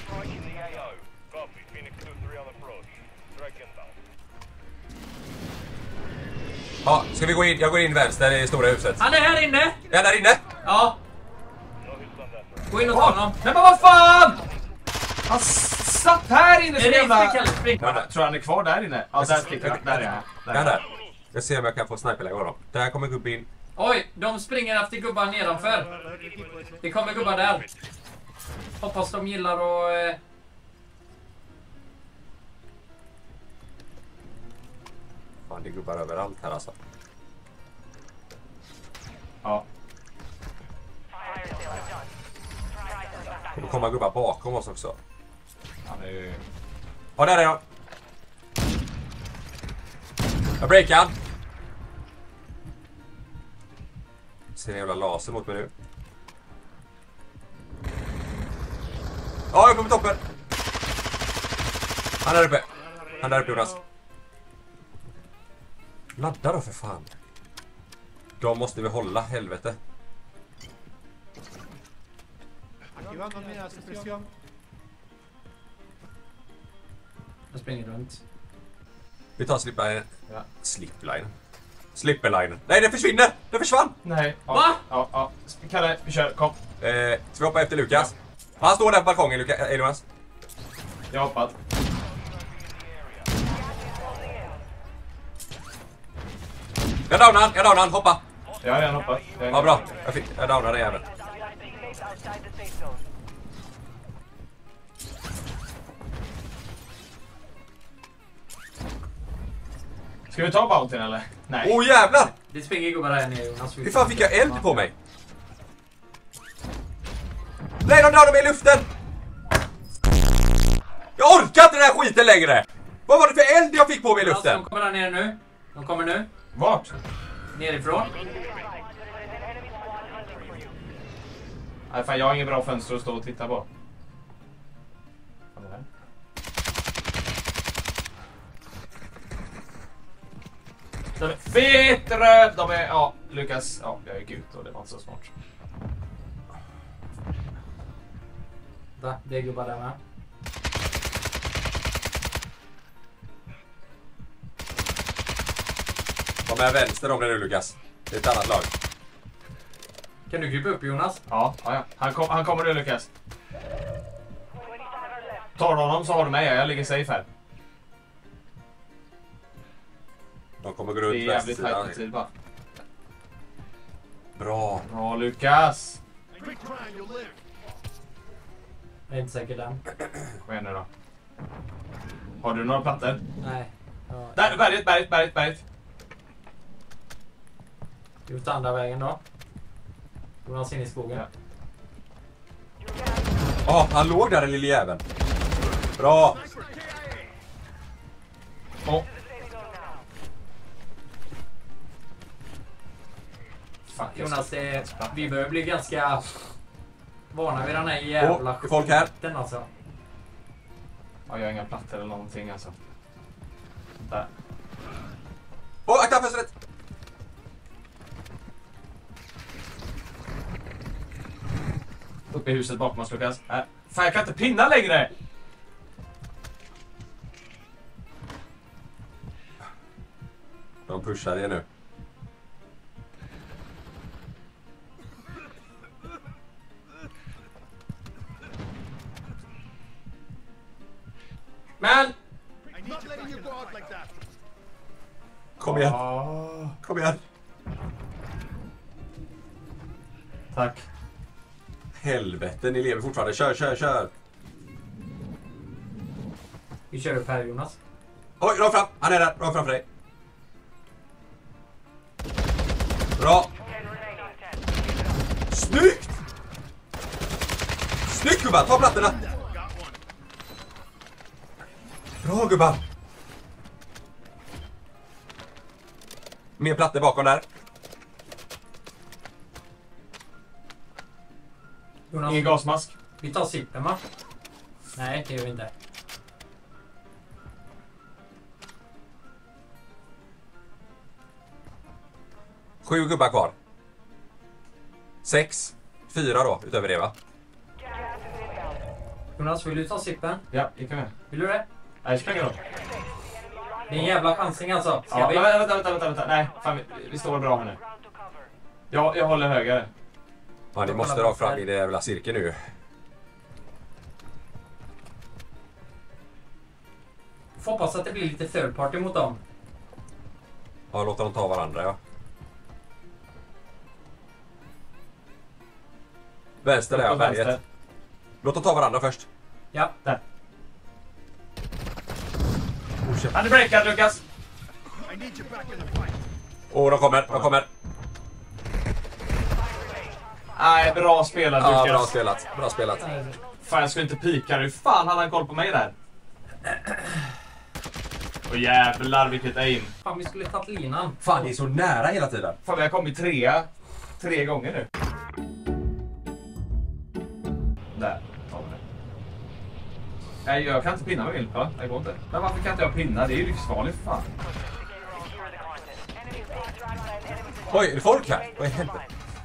Ja, ska vi gå in? Jag går in vänster i stora huset. Han är här inne! Är han där inne? Ja. Gå in och ta honom. Nej men vad fan! Han s- satt här inne Är som det jävla... spring, Kalle? Spring. Jag tror han är kvar där inne. Ja, där sticker han. Där är han. Där är där. Jag ser om jag kan få sniperläge av dem. Där kommer gubben in. Oj, de springer efter gubbar nedanför. Det kommer gubbar där. Hoppas de gillar att... Eh... Fan, det är gubbar överallt här alltså. Ja. Det kommer komma gubbar bakom oss också. Han är ju... Ja, där är jag. Jag breakar han. Ser en jävla laser mot mig nu. Ja, jag är uppe på toppen. Han är där uppe. Han är där uppe, Jonas. Ladda då för fan. De måste vi hålla, helvete. Jag springer runt. Vi tar slipline. Ja. Slipline. Slipperline. Nej, den försvinner! Den försvann! Nej. Ja, Va? Ja, ja. Kalle, vi kör. Kom. Eh, ska vi hoppa efter Lukas? Han står där på balkongen, Lukas. Hej, Jonas. Jag har hoppat. Jag downar han, jag downar han. Hoppa. Jag har redan hoppat. Jag Ja, bra. Jag, fick, jag downar den jäveln. Ska vi ta bountin eller? Nej. Åh, oh, jävlar! Det springer gubbar här nere, Jonas. Hur fan fick jag eld på mig? Nej, de downar mig i luften! Jag orkar inte den här skiten längre! Vad var det för eld jag fick på mig i Alltså, luften? de kommer där nere nu. De kommer nu. Vart? Nerifrån. Nej, fan, jag har ingen bra fönster att stå och titta på. Vad är det här? De är fet röd! De är... Ja, Lukas. Ja, jag gick ut och det var inte så smart. Va? Det är gubbar där med. Kom med vänster om det nu, Lukas. Det är ett annat lag. Kan du krypa upp, Jonas? Ja, ja, ja. Han, kom, han kommer nu, Lukas. Tar du honom så har du mig. Jag ligger safe här. De kommer gå Det är runt jävligt vänstersidan. tajt tid bara. Bra. Bra, Lukas. Jag är inte säker den. Kom igen nu då. Har du några plattor? Nej. Ja. Där, berget, berget, berget, berget. Ut andra vägen då. Jonas in i skogen. Ja. Ja, han låg där, den lille jäveln. Bra. Oh. Fuck, jag Jonas, ska- det, vi börjar bli ganska vana vid den här jävla Åh, folk här. skiten alltså. Ja, jag har inga plattor eller någonting alltså. Där. Åh, oh, akta fönstret! Uppe i huset bakom oss, Lukas. Äh. Fan, jag kan inte pinna längre! De pushar det nu. Men! Kom igen. Ah, Kom igen. tack. Helvete, ni lever fortfarande. Kör, kör, kör. Vi kör upp här, Jonas. Oj, rakt fram. Han är där. Rakt framför dig. Bra. Snyggt! Snyggt, gubbar. Ta plattorna. Bra, gubbar. Mer plattor bakom där. Jonas, Ingen gasmask. vi tar sippen, va? Nej, det gör vi inte. Sju gubbar kvar. Sex. Fyra då, utöver det va? Jonas, vill du ta sippen? Ja, det kan vi. Vill du det? Nej, det spelar ingen roll. Det är en jävla chansning alltså. Ska Ja, vi? men vänta, vänta, vänta, vänta. Nej, fan, vi, vi står bra här nu. Ja, jag håller högre. Ja, ni måste dra fram i det jävla cirkeln nu. Får hoppas att det blir lite third party mot dem. Ja, låt dem ta varandra, ja. Vänster där, ja, berget. Låt dem ta varandra först. Ja, Där. Oh, shit. Han är breakad, Lukas. Åh, oh, de kommer, de kommer. Nej, bra spelat, Ja, Lukas. bra spelat, bra spelat. Fan, jag skulle inte pika nu. Fan, hade han koll på mig där? Åh jävlar, vilket aim. fan vi skulle tagit linan. Fan, det är så nära hela tiden. Fan, vi har kommit trea. Tre gånger nu. Där, tar vi det. Nej, jag kan inte pinna med Vilpa. Det går inte. Men varför kan inte jag pinna? Det är ju livsfarligt, fan. Oj, är det folk här? Vad i helvete?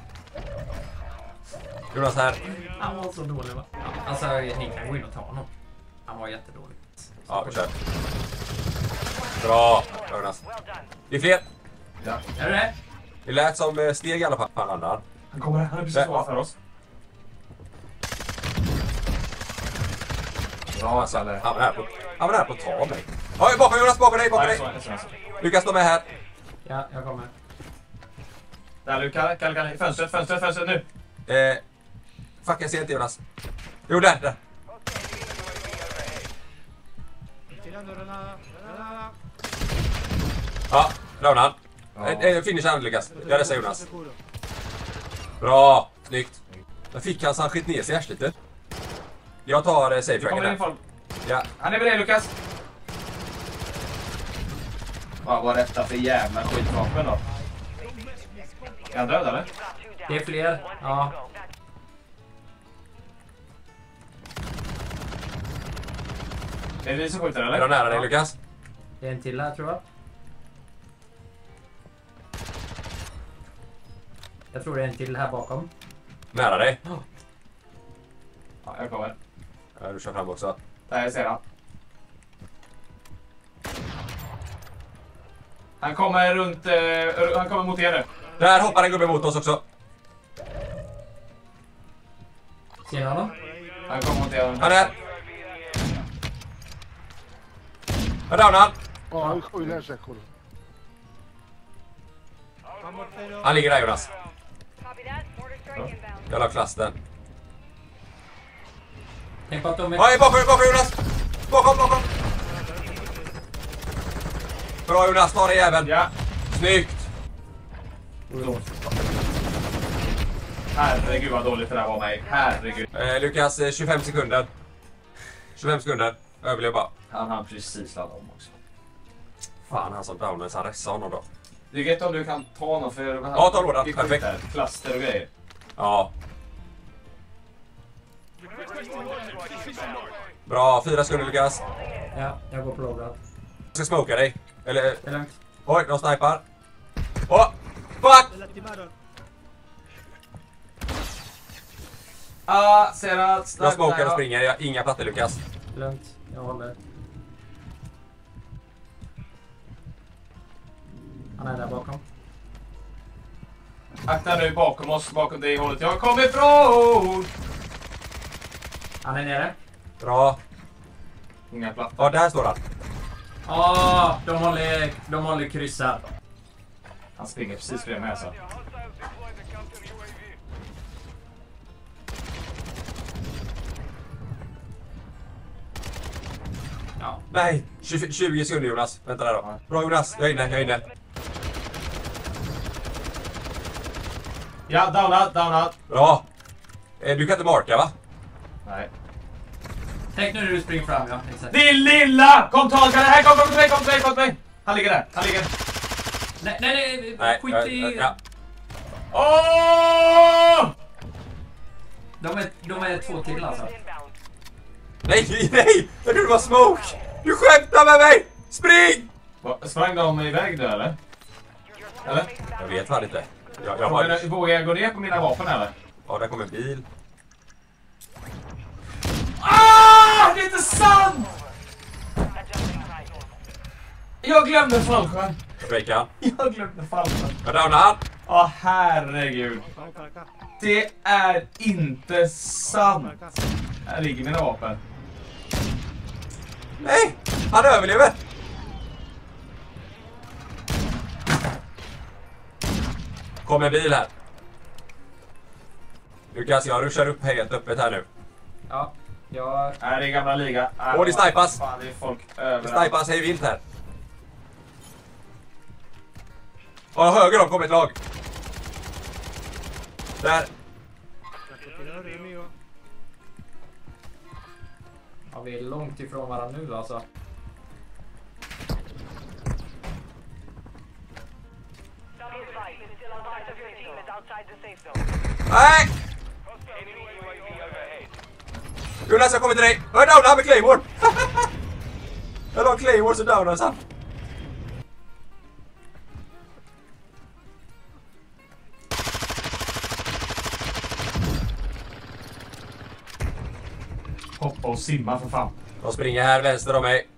Jonas här. Han var så dålig, va? Ja, alltså, ni kan gå in och ta honom. Han var jättedålig. Ja, vi kör. Bra, Jonas. Det är fler. Ja. Är det det? Det lät som eh, steg i alla fall. Fan, andra. Han kommer, han är precis Där. ovanför oss. Bra, alltså. Han var här på, han var här på att ta mig. Oj, bakom Jonas, bakom dig, bakom Nej, dig. så, så, så, så. Lukas, de är här. Ja, jag kommer. Där, Lukas. Kalle, Kalle. Fönstret, fönstret, fönstret nu. Eh, fuck, jag ser inte Jonas. Jo, där, där. Ja, Ronan. Ja. Eh, eh, finish han, Lukas. Gör det, säger Jonas. Bra, snyggt. Jag fick han så han skit ner sig i arslet. Jag tar eh, safe Det kommer in tracken här. folk. Ja. Han är med dig, Lukas. Vad var detta för jävla skitvapen då? Är han död eller? Det är fler. Ja. Är det ni som skjuter eller? Är de nära dig, Lukas? Det är en till här, tror jag. Jag tror det är en till här bakom. Nära dig? Ja, jag kommer. Ja, du kör fram också. Där, jag ser han. Han kommer runt... Eh, han kommer mot er nu. Där hoppar en gubbe mot oss också. Ser ni honom? Han kommer mot er. Han är här. Jag downar han. Ja, oj, där ser jag. Han ligger där, Jonas. Copy that. Mortar strike inbound. Jag la klass den. Tänk på att de är... Oj, bakom, bakom Jonas! Bakom, bakom! Bra Jonas, ta det jäveln. Ja. Snyggt! Herregud vad dåligt det där var mig. Herregud. Eh, Lukas, eh, tjugofem sekunder. tjugofem sekunder. Överlev bara. Han hann precis ladda om också. Fan, han som downade så han ressade honom då. Det är gött om du kan ta honom för... Ja, ta lådan. Det är Perfekt. där. Klaster och grejer. Ja. Bra, fyra sekunder Lukas. Ja, jag går på lådan. Jag ska smoka dig. Eller... Det är lugnt. Oj, de snipar. Åh! Fuck! Ah, ser att... Jag smokar och springer. Jag har inga plattor Lukas. Lugnt. Jag håller. Han är där bakom. Akta nu bakom oss, bakom det hållet jag kommer ifrån! Han är nere. Bra. Inga plattor. Ja, där står han. Åh, de håller, de håller kryssar. Han springer precis bredvid mig alltså. Ja. Nej, tjugo, tjugo sekunder Jonas. Vänta där då. Bra Jonas, jag är inne, jag är inne. Ja, downat, downat. Bra. Eh, Du kan inte marka va? Nej. Tänk nu när du springer fram, ja. Exakt. Din lilla! Kom tag, Kalle! Här, kom, kom till mig, kom till mig, kom till mig! Han ligger där, han ligger. Nej, nej, nej. Nej, Skit ja, i... ja. Åh! De är, de är två till alltså. Inbound. Nej, nej! Jag trodde det var smoke! Du skämtar med mig! Spring! Va, sprang de iväg då eller? Eller? Jag vet fan inte. Jag, jag bara... Vågar, vågar jag gå ner på mina vapen eller? Ja, där kommer en bil. Ah! Det är inte sant! Adjusting sight. Jag glömde fallskärm. Jag breakar. Jag glömde fallskärm. Jag downar han. Åh herregud. Det är inte sant. Här ligger mina vapen. Nej! Han överlever! Kommer en bil här. Lukas, jag ruschar upp helt öppet här nu. Ja, jag... Nej, det är gamla liga. Åh, det snipas. Fan, det är folk Det överallt. snipas hej vilt här. Ja, höger om kommer ett lag. Där. Ja, vi är långt ifrån varandra nu alltså. Be advised, still on part of your team is outside the safe zone. Nej! Jonas, jag kommer till dig. Jag downar han med Claymore. Jag la Claymore så downar han. Hoppa och simma för fan. De springer här vänster om mig.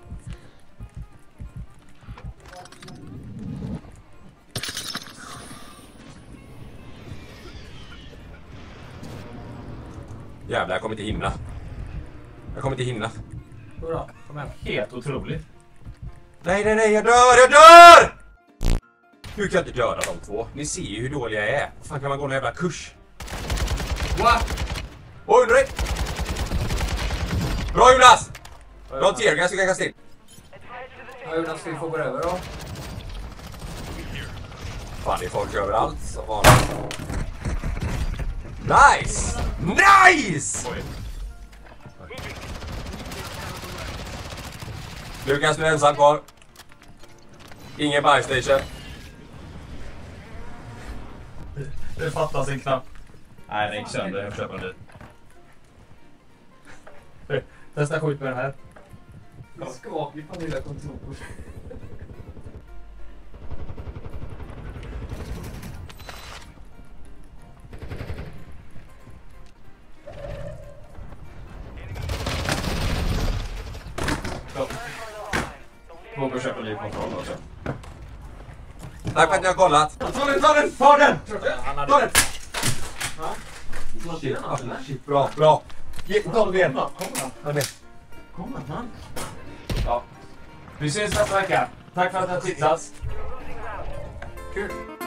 Jävlar, jag kommer inte hinna. Jag kommer inte hinna. Jodå, kom hem. Helt otroligt. Nej, nej, nej, jag dör, jag dör! Hur kan jag inte döda de två? Ni ser ju hur dålig jag är. Vad fan kan man gå en jävla kurs? What? Oj, under dig! Bra Jonas! Bra teargas, du kan kasta in. Ja, Jonas, vi får gå över då. Fan, det är folk överallt som vanligt. Nice! Nice! Oj. Lukas, du är ensam kvar. Ingen buy station. Det fattas en knapp. Nej, den gick sönder. Jag köper en ny. Testa skjut med den här. Det är skakigt på lilla kontor. Vågar och köpa livkontroll också. Tack för att ni har kollat. Ta den, ta den, ta den! Ta den! Bra, bra. Ta den igen. Kom Ta den. Kom man. Ja. Vi ses nästa vecka. Tack för att ni har tittat. Kul.